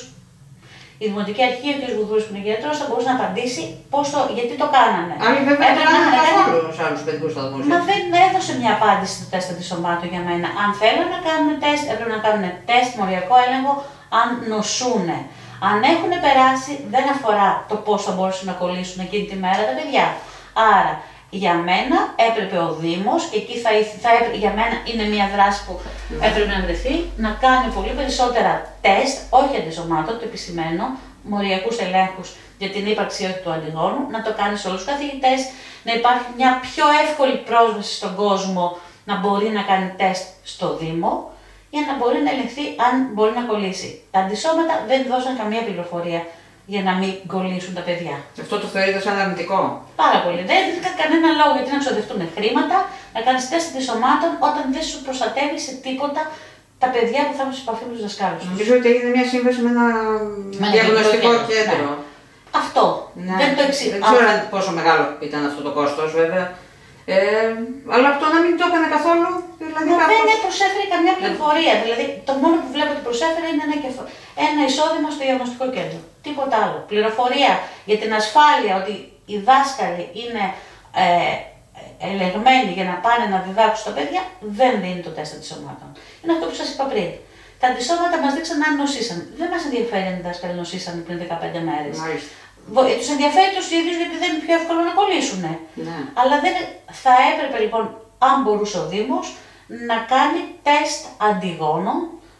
η Δημοτική Αρχή, ο κ. Γουδούρης που είναι γιατρός, θα μπορούσε να απαντήσει πώς το, γιατί το κάνανε. Άλλοι βέβαια δεν κάνανε καθόλου σε άλλους παιδικούς σταθμούς. Μα δεν έδωσε μια απάντηση στο τεστ αντισωμάτων για μένα. Αν θέλουν να κάνουν τεστ, έπρεπε να κάνουν τεστ, μοριακό έλεγχο, αν νοσούνε. Αν έχουν περάσει, δεν αφορά το πώς θα μπορούσαν να κολλήσουν εκείνη τη μέρα τα παιδιά. Άρα, για μένα έπρεπε ο Δήμος, και εκεί θα, θα έπρεπε, για μένα είναι μια δράση που έπρεπε να βρεθεί, να κάνει πολύ περισσότερα τεστ, όχι αντισωμάτων, το επισημαίνω, μοριακούς ελέγχους για την ύπαρξη όχι του αντιγόνου, να το κάνει σε όλους τους καθηγητές, να υπάρχει μια πιο εύκολη πρόσβαση στον κόσμο να μπορεί να κάνει τεστ στο Δήμο, για να μπορεί να ελεγχθεί αν μπορεί να κολλήσει. Τα αντισώματα δεν δώσαν καμία πληροφορία για να μην κολλήσουν τα παιδιά. Αυτό το θεωρείτε σαν αρνητικό? Πάρα πολύ. Δεν έδειξα κανένα λόγο γιατί να ξοδευτούν χρήματα, να κάνει τεστ αντισωμάτων όταν δεν σου προστατεύει σε τίποτα τα παιδιά που θα έχουν σε επαφή με του δασκάλου. Νομίζω ότι έγινε μια σύμβαση με ένα με διαγνωστικό κέντρο. κέντρο. Ναι. Αυτό. Ναι. Δεν το εξή. Δεν ξέρω αν πόσο μεγάλο ήταν αυτό το κόστος, βέβαια. Ε, αλλά αυτό να μην το έκανε καθόλου. Δηλαδή Μα κάπως... δεν προσέφερε καμιά πληροφορία. Δηλαδή, το μόνο που βλέπω ότι προσέφερε είναι ένα, κεφ... ένα εισόδημα στο διαγνωστικό κέντρο. Τίποτα άλλο. Πληροφορία για την ασφάλεια ότι οι δάσκαλοι είναι ε, ελεγμένοι για να πάνε να διδάξουν στα παιδιά, δεν δίνει το τεστ αντισωμάτων. Είναι αυτό που σας είπα πριν. Τα αντισώματα μας δείξαν αν νοσήσαν. Δεν μας ενδιαφέρει αν οι δάσκαλοι νοσήσαν πριν δεκαπέντε μέρες. Τους ενδιαφέρει τους ίδιους γιατί δεν είναι πιο εύκολο να κολλήσουν. Ναι. Αλλά δεν θα έπρεπε λοιπόν, αν μπορούσε ο Δήμος, να κάνει τεστ αντιγόνων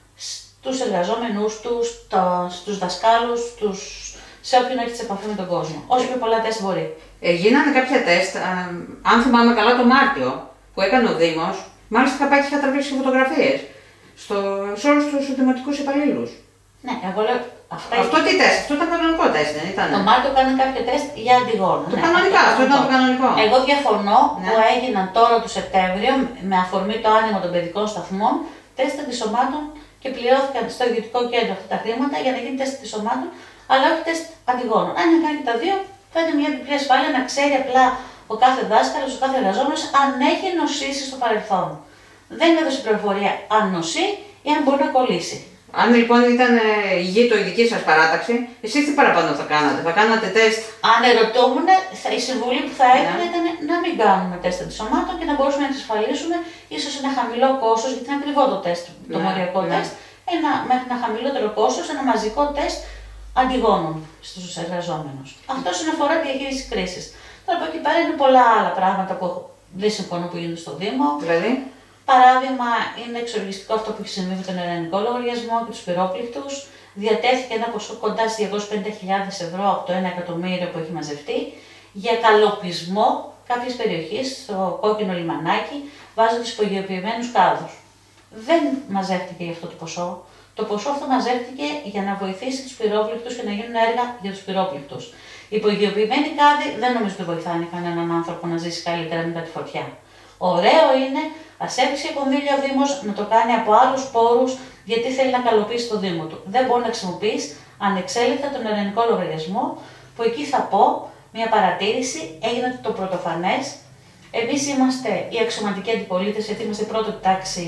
στους εργαζόμενους του, στους δασκάλους, στους... σε όποιον έχει επαφή με τον κόσμο. Όσο πιο πολλά τεστ μπορεί. Ε, γίνανε κάποια τεστ, α, αν θυμάμαι καλά το Μάρτιο, που έκανε ο Δήμος, μάλιστα είχα πάει και είχα τραβήξει φωτογραφίες στο, σε όλους τους δημοτικούς υπαλλήλους. Ναι, εγώ λέω. Αυτά αυτό τι τεστ, αυτό ήταν κανονικό τεστ, δεν ήταν? Το Μάρτιο έκανε κάποιο τεστ για αντιγόνο. Το ναι, κανονικά, αυτό, αυτό ήταν το κανονικό. Εγώ διαφωνώ ναι. που έγιναν τώρα το Σεπτέμβριο με αφορμή το άνοιγμα των παιδικών σταθμών τεστ αντισωμάτων και πληρώθηκαν στο ιδιωτικό κέντρο αυτά τα χρήματα για να γίνει τεστ αντισωμάτων, αλλά όχι τεστ αντιγόνων. Αν είχαν κάνει και τα δύο, θα είναι μια διπλή ασφάλεια να ξέρει απλά ο κάθε δάσκαλος, ο κάθε εργαζόμενος αν έχει νοσήσει στο παρελθόν. Δεν έδωσε πληροφορία αν νοσεί ή αν μπορεί να κολλήσει. Αν λοιπόν ήταν υγιή το η δική σας παράταξη, εσείς τι παραπάνω θα κάνατε, θα κάνατε τεστ? Αν ερωτούμουν, η συμβουλή που θα έδινε yeah. ήταν να μην κάνουμε τεστ αντισωμάτων και να μπορούσαμε να εξασφαλίσουμε ίσως ένα χαμηλό κόστος, γιατί είναι ακριβό το τεστ, το yeah. μοριακό yeah. τεστ, ένα, μέχρι ένα χαμηλότερο κόστος, ένα μαζικό τεστ αντιγόνων στους εργαζόμενους. Αυτό όσον αφορά τη διαχείριση κρίσης. Τώρα από εκεί πέρα είναι πολλά άλλα πράγματα που δεν συμφωνώ που γίνονται στο Δήμο. Δηλαδή. Παράδειγμα, είναι εξοργιστικό αυτό που έχει συμβεί με τον ελληνικό λογαριασμό και τους πυρόπληκτους. Διατέθηκε ένα ποσό κοντά στις διακόσιες πενήντα χιλιάδες ευρώ από το ένα εκατομμύριο που έχει μαζευτεί για καλοπισμό κάποιες περιοχές στο κόκκινο λιμανάκι, βάζοντας υπογειοποιημένους κάδους. Δεν μαζεύτηκε για αυτό το ποσό. Το ποσό αυτό μαζεύτηκε για να βοηθήσει τους πυρόπληκτους και να γίνουν έργα για τους πυρόπληκτους. Οι υπογειοποιημένοι κάδοι δεν νομίζω ότι βοηθάνε κανέναν άνθρωπο να ζήσει καλύτερα μετά τη φωτιά. Ωραίο είναι, ας έψει κονδύλια ο Δήμος να το κάνει από άλλους πόρους, γιατί θέλει να καλοποιήσει το Δήμο του. Δεν μπορεί να χρησιμοποιήσει ανεξέλεγκτα τον ελληνικό λογαριασμό, που εκεί θα πω μια παρατήρηση, έγινε το πρωτοφανές. Εμείς είμαστε η αξιωματική αντιπολίτευση, γιατί είμαστε πρώτη τάξη.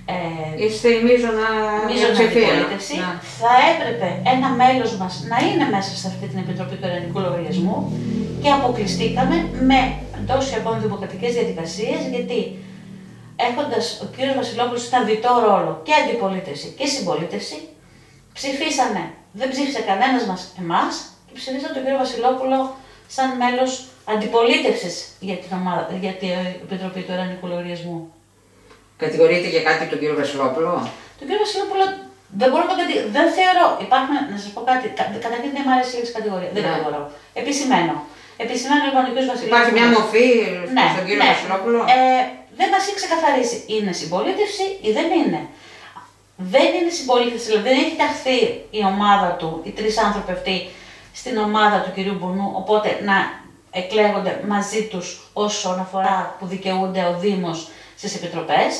Ε, Είστε η μείζωνα αντιπολίτευση. Να. Θα έπρεπε ένα μέλος μας να είναι μέσα σε αυτή την Επιτροπή του Ελληνικού Λογαριασμού και αποκλειστήκαμε με τόσες ακόμη δημοκρατικές διαδικασίες, γιατί έχοντας ο κύριος Βασιλόπουλος ήταν διτό ρόλο και αντιπολίτευση και συμπολίτευση, ψηφίσανε, δεν ψήφισε κανένας μας εμάς και ψηφίσανε τον κύριο Βασιλόπουλο σαν μέλος αντιπολίτευσης για την, ομάδα, για την Επιτροπή του Ελληνικού Λογαριασμού. Κατηγορείτε για κάτι τον κύριο Βασιλόπουλο? Τον κύριο Βασιλόπουλο δεν μπορώ να το κατηγορήσω. Δεν θεωρώ. Υπάρχουν, να σας πω κάτι. Καταρχήν δεν μου αρέσει η λέξη κατηγορία. Δεν το μπορώ. Επισημένω. Επισημένω λοιπόν ο κύριος Βασιλόπουλο. Υπάρχει μια μορφή ναι, στον κύριο ναι. Βασιλόπουλο. Ε, δεν μας έχει ξεκαθαρίσει. Είναι συμπολίτευση ή δεν είναι. Δεν είναι συμπολίτευση. Δηλαδή δεν έχει ταχθεί η ομάδα του, οι τρεις άνθρωποι αυτοί, στην ομάδα του κυρίου Μπουνού. Οπότε να εκλέγονται μαζί τους όσον αφορά που δικαιούνται ο Δήμος στις επιτροπές,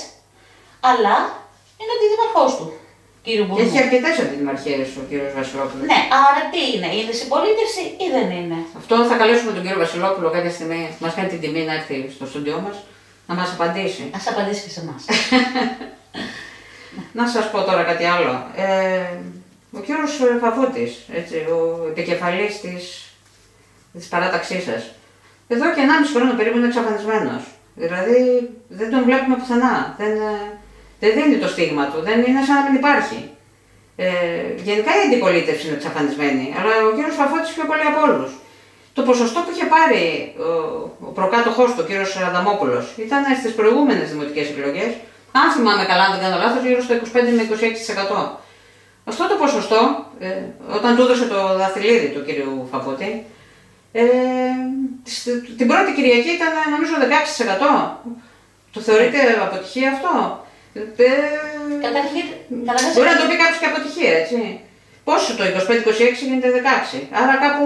αλλά είναι αντιδημαρχός του, κύριο Μπουνού. Έχει αρκετές αντιδημαρχίες ο κύριος Βασιλόπουλος. Ναι, άρα τι είναι, είναι συμπολίτευση ή δεν είναι? Αυτό θα καλέσουμε τον κύριο Βασιλόπουλο κάποια στιγμή, μας κάνει την τιμή να έρθει στο στούντιό μας, να μας απαντήσει. Ας απαντήσει και σε εμάς. Να σας πω τώρα κάτι άλλο. Ε, ο κύριος Φαβούτης, έτσι, ο επικεφαλής της, της παράταξής σας, εδώ και ενάμιση χρόνο περίπου είναι εξαφανισμένος. Δηλαδή δεν τον βλέπουμε πουθενά, δεν, δεν δίνει το στίγμα του, δεν είναι σαν να μην υπάρχει. Ε, γενικά η αντιπολίτευση είναι εξαφανισμένη, αλλά ο κύριος Φαφώτης πιο πολύ από όλους. Το ποσοστό που είχε πάρει ο, ο προκάτοχός του, ο κύριος Αδαμόπουλος, ήταν στις προηγούμενες δημοτικές εκλογές, αν θυμάμαι καλά, αν δεν κάνω λάθος, γύρω στο είκοσι πέντε με είκοσι έξι τοις εκατό. Αυτό το ποσοστό, ε, όταν του έδωσε το δαχτυλίδι του κύριου Φαφώτη, Ε, την πρώτη Κυριακή ήταν νομίζω δεκαέξι τοις εκατό. Το θεωρείτε αποτυχία αυτό? Ε, Καταρχήν, μπορεί να το πει κάποιο και αποτυχία, έτσι. Πόσο το είκοσι πέντε είκοσι έξι γίνεται δεκαέξι. Άρα κάπου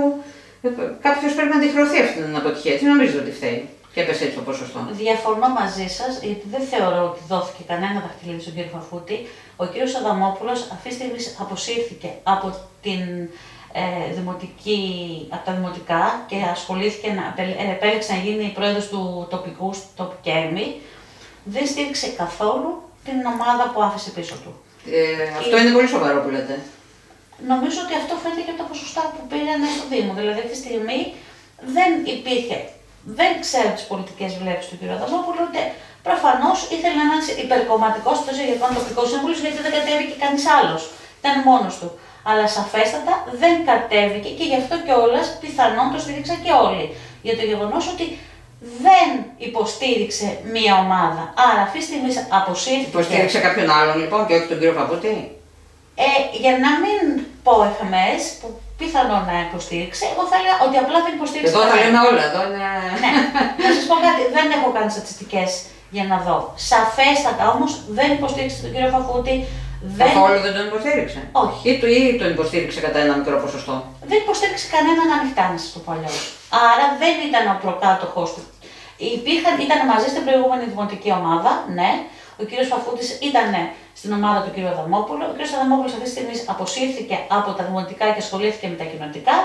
κάποιο πρέπει να τη χρεωθεί αυτή την αποτυχία. Τι νομίζετε ότι φταίει και έπεσε έτσι το ποσοστό? Διαφωνώ μαζί σα, γιατί δεν θεωρώ ότι δόθηκε κανένα δαχτυλίδι στον κύριο Φαφούτη. Ο κύριος Αδαμόπουλος αυτή τη στιγμή αποσύρθηκε από την ε, δημοτική, από τα δημοτικά και ασχολήθηκε να, επέλεξε να γίνει πρόεδρος του τοπικού, του Κέρμη. Δεν στήριξε καθόλου την ομάδα που άφησε πίσω του. Ε, αυτό είναι πολύ σοβαρό που λέτε. Νομίζω ότι αυτό φαίνεται και από τα ποσοστά που πήραν στο Δήμο. Δηλαδή αυτή τη στιγμή δεν υπήρχε, δεν ξέρω τις πολιτικές βλέψεις του κ. Αδαμόπουλου, ούτε προφανώς ήθελε να είναι υπερκομματικός τόσο για τον τοπικό σύμβουλο, γιατί δεν κατέβηκε κανείς άλλος. Ήταν μόνος του. Αλλά σαφέστατα δεν κατέβηκε και γι' αυτό κιόλας πιθανόν το στήριξαν και όλοι. Για το γεγονός ότι δεν υποστήριξε μία ομάδα. Άρα αυτή τη στιγμή αποσύρθηκε. Υποστήριξε κάποιον άλλον λοιπόν και όχι τον κύριο Φαφούτη. Ε, για να μην πω εφημές που πιθανόν να υποστήριξε, εγώ θα έλεγα ότι απλά δεν υποστήριξε. Εδώ τα λέμε όλα. Εδώ είναι... Ναι, να σας πω κάτι, δεν έχω κάνει στατιστικές για να δω. Σαφέστατα όμως δεν υποστήριξε τον κύριο Φαφούτη. Δεν... Καθόλου δεν τον υποστήριξε. Όχι. Ή, του, ή τον υποστήριξε κατά ένα μικρό ποσοστό. Δεν υποστήριξε κανέναν ανοιχτά, να σας το πω αλλιώς. Άρα δεν ήταν ο προκάτοχος του. Υπήρχαν, ήταν μαζί στην προηγούμενη δημοτική ομάδα, ναι. Ο κύριος Φαφούτης ήταν στην ομάδα του κύριου Αδαμόπουλου. Ο κύριος Αδαμόπουλος αυτή τη στιγμή αποσύρθηκε από τα δημοτικά και ασχολήθηκε με τα κοινοτικά.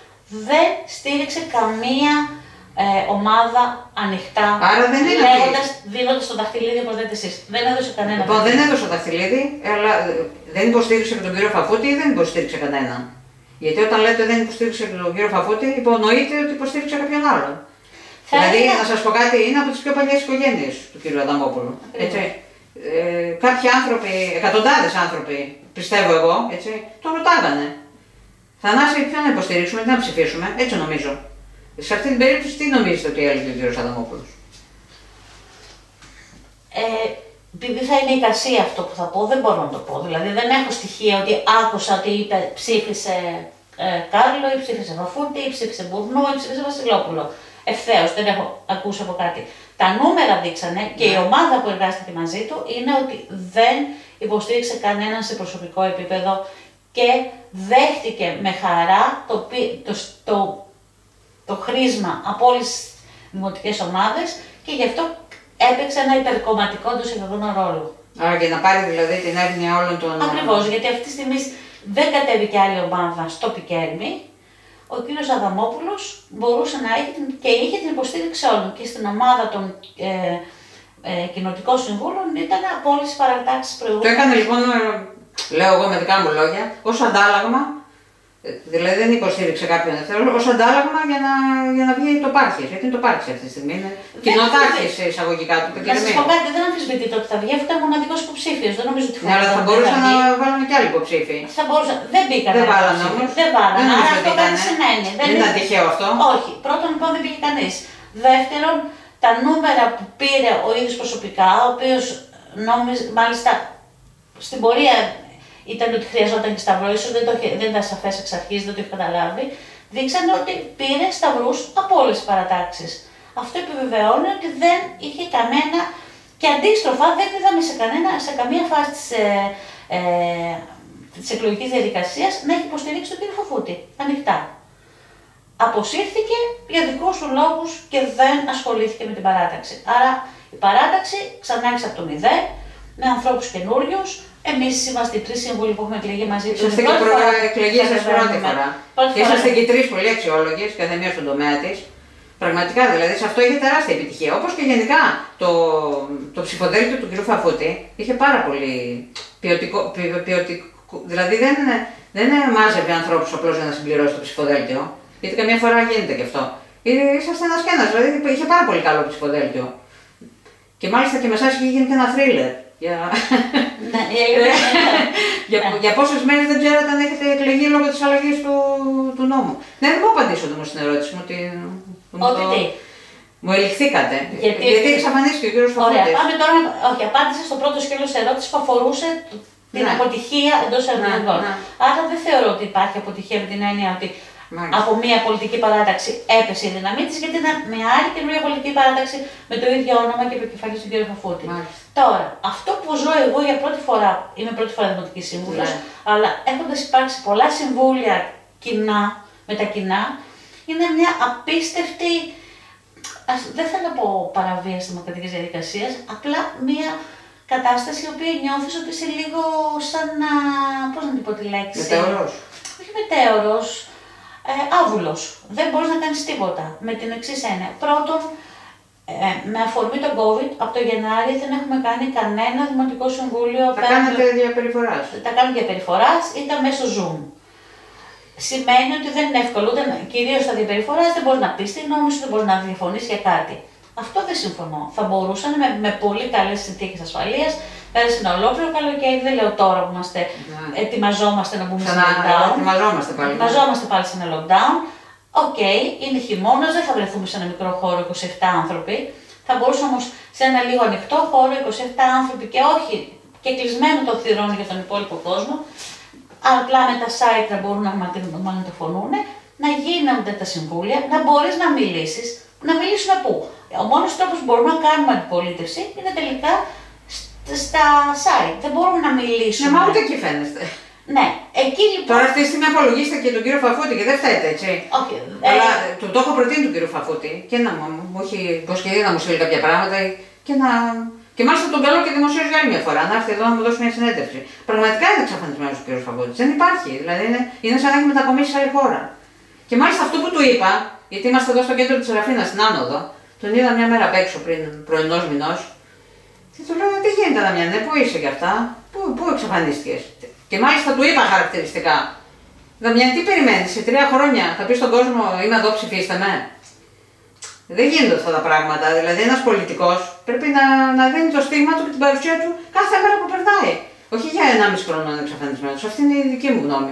Δεν στήριξε καμία ε, ομάδα ανοιχτά. Άρα δεν είναι λέγοντας, δίνοντας το δαχτυλίδι όπως λέτε εσείς. Δεν έδωσε κανένα. Λοιπόν, δεν έδωσε το δαχτυλίδι, αλλά δεν υποστήριξε τον κύριο Φαφούτη ή δεν υποστήριξε κανέναν. Γιατί όταν λέτε δεν υποστήριξε τον κύριο Φαφούτη, υπονοείται ότι υποστήριξε κάποιον άλλον. Θα δηλαδή, είναι... να σας πω κάτι, είναι από τις πιο παλιές οικογένειες του κύριου Αδαμόπουλου. Έτσι. Ε, κάποιοι άνθρωποι, εκατοντάδες άνθρωποι, πιστεύω εγώ, έτσι, τον ρωτάγανε. Θανάση, ποιον να υποστηρίξουμε, τι να ψηφίσουμε, έτσι νομίζω. Σε αυτή την περίπτωση, τι νομίζετε ότι έλεγε ο κύριος Αδαμόπουλος? Ε, επειδή θα είναι εικασία αυτό που θα πω, δεν μπορώ να το πω. Δηλαδή, δεν έχω στοιχεία ότι άκουσα ότι είπε, ψήφισε ε, Κάρλο, ή ψήφισε Φαφούτη, ή ψήφισε Μπουρνού, ή ψήφισε Βασιλόπουλο. Ευθέως, δεν έχω ακούσει από κάτι. Τα νούμερα δείξανε και η ομάδα που εργάστηκε μαζί του είναι ότι δεν υποστήριξε κανέναν σε προσωπικό επίπεδο και δέχτηκε με χαρά το, το, το, το χρήσμα από όλες τις δημοτικές ομάδες και γι' αυτό έπαιξε ένα υπερκομματικό του εισαγωγικό ρόλο. Άρα και να πάρει δηλαδή την έγνοια όλων των... Ακριβώς, γιατί αυτή τη στιγμή δεν κατέβηκε άλλη ομάδα στο Πικέρμι. Ο κύριος Αδαμόπουλος μπορούσε να έχει και είχε την υποστήριξη όλων και στην ομάδα των ε, ε, κοινοτικών συμβούλων ήταν από όλες τις παρατάξεις προηγούμενες. Το έκανε λοιπόν, λέω εγώ με δικά μου λόγια, ως αντάλλαγμα, δηλαδή δεν υποστήριξε κάποιον ευθέως, ως αντάλλαγμα για να, για να βγει το Πάρχης. Γιατί είναι το Πάρχης αυτή τη στιγμή, είναι κοινοτάρχης εισαγωγικά του. Να σας πω κάτι, δεν αμφισβητείτε ότι θα βγει, αυτό ήταν μοναδικός υποψήφιος. Δεν νομίζω ότι ναι, αλλά θα μπορούσαν να βάλουν και άλλοι υποψήφοι. Θα μπορούσαν, δεν μπήκαν. Δεν βάλανε όμως. Δεν βάλανε, άρα αυτό κάτι σημαίνει. Δεν ήταν τυχαίο αυτό. Όχι, πρώτον λοιπόν δεν πήγε κανείς. Δεύτερον, τα νούμερα που πήρε ο ίδιος προσωπικά, ο οποίος νόμιζε, μάλιστα στην πορεία ήταν ότι χρειαζόταν και σταυρό, ίσως δεν, το, δεν ήταν σαφές εξ αρχής, δεν το είχε καταλάβει, δείξανε ότι πήρε σταυρούς από όλες τις παρατάξεις. Αυτό επιβεβαιώνει ότι δεν είχε κανένα και αντίστροφα δεν είδαμε σε, κανένα, σε καμία φάση της, ε, ε, της εκλογικής διαδικασίας να έχει υποστηρίξει τον κύριο Φαφούτη, ανοιχτά. Αποσύρθηκε για δικούς του λόγους και δεν ασχολήθηκε με την παράταξη. Άρα η παράταξη ξανά άρχισε από το μηδέν, με ανθρώπους καινούριους. Εμείς είμαστε οι τρεις σύμβουλοι που έχουμε εκλεγεί μαζί του. Είσαστε και εκλεγεί σας πρώτη φορά. Και είσαστε και οι τρεις πολύ αξιόλογες, κάθε μία στον τομέα της. Πραγματικά δηλαδή σε αυτό είχε τεράστια επιτυχία. Όπως και γενικά το, το ψηφοδέλτιο του κ. Φαφούτη είχε πάρα πολύ ποιοτικό. ποιοτικό δηλαδή δεν, δεν μάζευε ανθρώπους απλώς για να συμπληρώσει το ψηφοδέλτιο. Γιατί καμιά φορά γίνεται και αυτό. Είσαστε ένας και ένας, δηλαδή είχε πάρα πολύ καλό ψηφοδέλτιο. Και μάλιστα και με εσάς είχε γίνει και ένα θρίλερ. Για... ναι, για, για πόσες μέρες δεν ξέρετε αν έχετε εκλεγεί λόγω της αλλαγής του, του νόμου. Ναι, δεν μου απαντήσατε όμως στην ερώτηση μου. Ότι, ότι το... τι. Μου ελιχθήκατε. Γιατί, γιατί εξαφανίστηκε ο κύριος Φαφούτης. Ωραία, πάμε τώρα. Όχι, απάντησε στο πρώτο σκέλος της ερώτησης που αφορούσε την ναι. αποτυχία εντός ερωτικών. Ναι, ναι. Άρα δεν θεωρώ ότι υπάρχει αποτυχία με την έννοια ότι Μάλιστα. Από μία πολιτική παράταξη έπεσε η δύναμή της, γιατί ήταν μια άλλη καινούργια πολιτική παράταξη με το ίδιο όνομα και επικεφαλής του κ. Φαφούτη. Μάλιστα. Τώρα, αυτό που ζω εγώ για πρώτη φορά, είμαι πρώτη φορά δημοτική σύμβουλος, Ναι. αλλά έχοντας υπάρξει πολλά συμβούλια κοινά, με τα κοινά, είναι μια απίστευτη, ας, δεν θέλω να πω παραβίαση της δημοκρατικής διαδικασίας, απλά μια κατάσταση η οποία νιώθεις ότι είσαι λίγο σαν να, πώς να την πω τη λέξη. Μετέωρος. Όχι μετέωρος, ε, άβουλος. Δεν μπορείς να κάνεις τίποτα. Με την εξής έννοια. Πρώτον, ε, με αφορμή τον COVID, από το Γενάρη δεν έχουμε κάνει κανένα δημοτικό συμβούλιο. Θα κάνετε διαπεριφοράς. Τα κάνουμε διαπεριφοράς, ήταν μέσω Zoom. Σημαίνει ότι δεν είναι εύκολο, κυρίως στα διαπεριφοράς δεν μπορείς να πεις τη γνώμη σου, δεν μπορείς να διαφωνήσεις για κάτι. Αυτό δεν συμφωνώ. Θα μπορούσαν με, με πολύ καλές συνθήκες ασφαλείας, πέρασε ένα ολόκληρο καλοκαίρι, δεν λέω τώρα που είμαστε, Ναι. ετοιμαζόμαστε να μπούμε σε Ξανά, lockdown. ετοιμαζόμαστε πάλι. Ετοιμαζόμαστε πάλι σε ένα lockdown. Οκ, okay, είναι χειμώνας, δεν θα βρεθούμε σε ένα μικρό χώρο είκοσι επτά άνθρωποι. Θα μπορούσαμε όμως σε ένα λίγο ανοιχτό χώρο, είκοσι επτά άνθρωποι και όχι και κλεισμένο το θυρών για τον υπόλοιπο κόσμο, απλά με τα site να μπορούν να μαγνητοφωνούν, να γίνονται τα συμβούλια, να μπορείς να μιλήσεις. Να μιλήσουμε πού. Ο μόνος τρόπος που μπορούμε να κάνουμε αντιπολίτευση είναι τελικά στα site. Δεν μπορούμε να μιλήσουμε. Ναι, μα ούτε εκεί φαίνεστε. Ναι, εκεί λοιπόν. Τώρα αυτή τη στιγμή απολογίστε και τον κύριο Φαφούτη και δεν φταίτε, έτσι. Όχι. Αλλά ε... του το έχω προτείνει τον κύριο Φαφούτη και να μου έχει υποσχεθεί να μου στείλει κάποια πράγματα και να. Και μάλιστα τον καλώ και δημοσίω για άλλη μια φορά να έρθει εδώ να μου δώσει μια συνέντευξη. Πραγματικά είναι εξαφανισμένο ο κύριο Φαφούτη. Δεν υπάρχει. Δηλαδή είναι, είναι σαν να έχει μετακομίσει σε άλλη χώρα. Και μάλιστα αυτό που του είπα, γιατί είμαστε εδώ στο κέντρο τη Σεραφίνα στην Άνοδο, τον είδα μια μέρα απ' έξω πριν προενός μηνός. Και του λέω: Τι γίνεται, Δαμιανέ, πού είσαι κι αυτά, πού, πού εξαφανίστηκες. Και μάλιστα του είπα χαρακτηριστικά: Δαμιανέ, τι περιμένεις, σε τρία χρόνια θα πεις στον κόσμο: Είμαι εδώ, ψηφίστε με. Δεν γίνονται αυτά τα πράγματα. Δηλαδή, ένας πολιτικός πρέπει να, να δίνει το στίγμα του και την παρουσία του κάθε μέρα που περνάει. Όχι για ενάμιση χρόνο να είναι εξαφανισμένος. Αυτή είναι η δική μου γνώμη.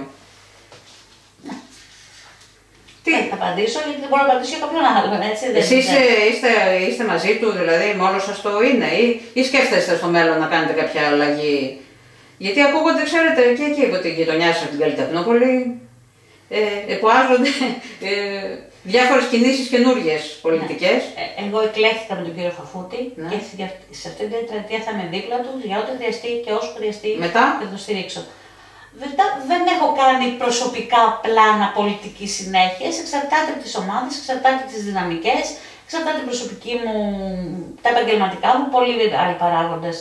Τι θα απαντήσω, γιατί δεν μπορώ να απαντήσω για κάποιον άλλον, έτσι. Εσείς είστε, είστε, είστε μαζί του, δηλαδή μόνο σας το είναι, ή, ή σκέφτεστε στο μέλλον να κάνετε κάποια αλλαγή. Γιατί ακούγονται, ξέρετε, και εκεί από την γειτονιά σας, την Καλλιτεχνόπολη, ε, εποάζονται ε, διάφορες κινήσεις καινούργιες πολιτικές. Ναι. Ε, εγώ εκλέχθηκα με τον κύριο Φαφούτη, ναι. Και σε αυτή την τετραετία θα είμαι δίπλα του για ό,τι χρειαστεί και όσο χρειαστεί Μετά. θα τον στηρίξω. Μετά δεν έχω κάνει προσωπικά πλάνα πολιτικής συνέχεια, εξαρτάται από τις ομάδες, εξαρτάται από τις δυναμικές, εξαρτάται από την προσωπική μου, τα επαγγελματικά μου, πολλοί άλλοι παράγοντες.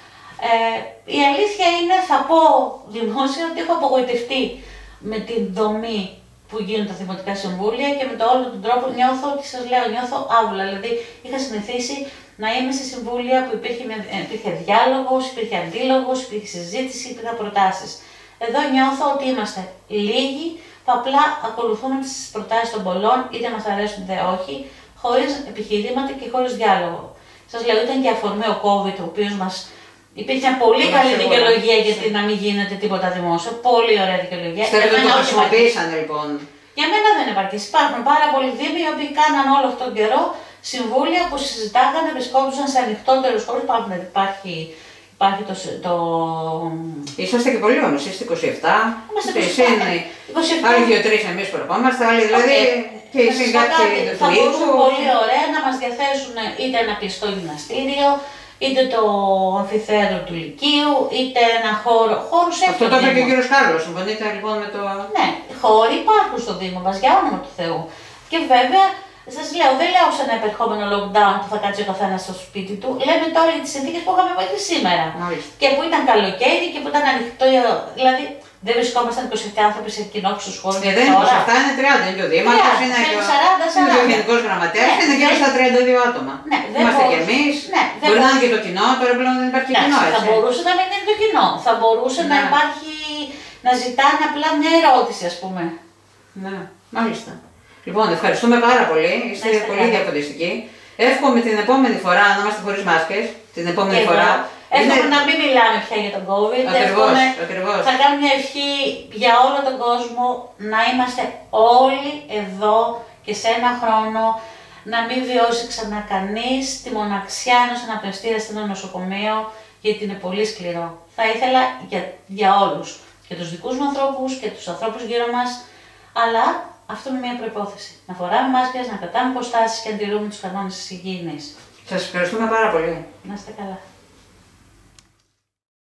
Ε, η αλήθεια είναι, θα πω δημόσια, ότι έχω απογοητευτεί με την δομή που γίνονται τα δημοτικά συμβούλια και με το όλο τον τρόπο νιώθω ότι σας λέω, νιώθω άβουλα. Δηλαδή είχα συνηθίσει να είμαι σε συμβούλια που υπήρχε, υπήρχε διάλογος, υπήρχε αντίλογος, υπήρχε συζήτηση, υπήρχαν προτάσεις. Εδώ νιώθω ότι είμαστε λίγοι που απλά ακολουθούμε τις προτάσεις των πολλών, είτε μας αρέσουν είτε όχι, χωρίς επιχειρήματα και χωρίς διάλογο. Σας λέω, ήταν και αφορμή ο COVID, ο οποίος μας. Υπήρχε μια πολύ Είμαι καλή σίγουρα. δικαιολογία γιατί να μην γίνεται τίποτα δημόσιο. Πολύ ωραία δικαιολογία. Πιστεύετε ότι το χρησιμοποίησαν λοιπόν. Για μένα δεν υπάρχει. Υπάρχουν πάρα πολλοί δήμοι οι οποίοι κάναν όλο αυτόν τον καιρό συμβούλια που συζητάγανε, βρισκόντουσαν σε ανοιχτότερους χώρους. Υπάρχει, υπάρχει το, το. Είσαστε και πολλοί όμως, είστε είκοσι επτά. Είμαστε Εσείς είναι είκοσι επτά. άλλοι δύο-τρεις εμείς που ερχόμαστε, άλλοι δηλαδή Okay. και οι συγκάτοικοι του Θα οίκου. μπορούσαν πολύ ωραία να μας διαθέσουν είτε ένα πιστό γυμναστήριο, είτε το αμφιθέατρο του Λυκείου, είτε ένα χώρο. Χώρους Αυτό έχει το είπε Δήμο. και ο κύριος Κάρλος. Συμφωνείτε λοιπόν με το. Ναι, χώροι υπάρχουν στο Δήμο μας, για όνομα του Θεού. Και βέβαια, σας λέω, δεν λέω σε ένα επερχόμενο lockdown που θα κάτσει ο καθένας στο σπίτι του. Λέμε τώρα για τις συνθήκες που είχαμε μέχρι σήμερα. Μάλιστα. Και που ήταν καλοκαίρι και που ήταν ανοιχτό. Δηλαδή, δεν βρισκόμασταν είκοσι επτά άνθρωποι σε κοινόχρηστους χώρους. Ε, δεν είναι είκοσι επτά, είναι τριάντα. Είναι και ο Δήμαρχος, είναι και ο, σαράντα, είναι και ο Γενικός Γραμματέας, Ναι, είναι γύρω ναι. στα τριάντα δύο άτομα. Ναι, δεν Είμαστε κι μπορούσε. εμείς. Ναι, δεν Μπορεί να είναι μπορούσε. και το κοινό, τώρα πλέον δεν υπάρχει Εντάξει, κοινό. θα Έτσι. μπορούσε να μην είναι το κοινό. Θα μπορούσε να Ναι. υπάρχει, να ζητάνε απλά μια ερώτηση, ας πούμε. Ναι, μάλιστα. Λοιπόν, ευχαριστούμε πάρα πολύ. Είστε Να είστε πολύ καλά. διαφωτιστικοί. Εύχομαι την επόμενη φορά να είμαστε χωρίς μάσκες. Την επόμενη Εγώ. φορά. Εύχομαι Είναι- να μην μιλάμε πια για τον COVID. Ακριβώς, Εύχομαι, ακριβώς. θα κάνω μια ευχή για όλο τον κόσμο να είμαστε όλοι εδώ και σε ένα χρόνο να μην βιώσει ξανά κανείς τη μοναξιά ενός αναπνευστήρα σε ένα νοσοκομείο, γιατί είναι πολύ σκληρό. Θα ήθελα για, για όλους, και τους δικούς μου ανθρώπους και τους ανθρώπους γύρω μας, αλλά Αυτό είναι μια προϋπόθεση. Να φοράμε μάσκες, να κρατάμε αποστάσεις και να τηρούμε τους κανόνες της υγιεινής. Σας ευχαριστούμε πάρα πολύ. Να είστε καλά.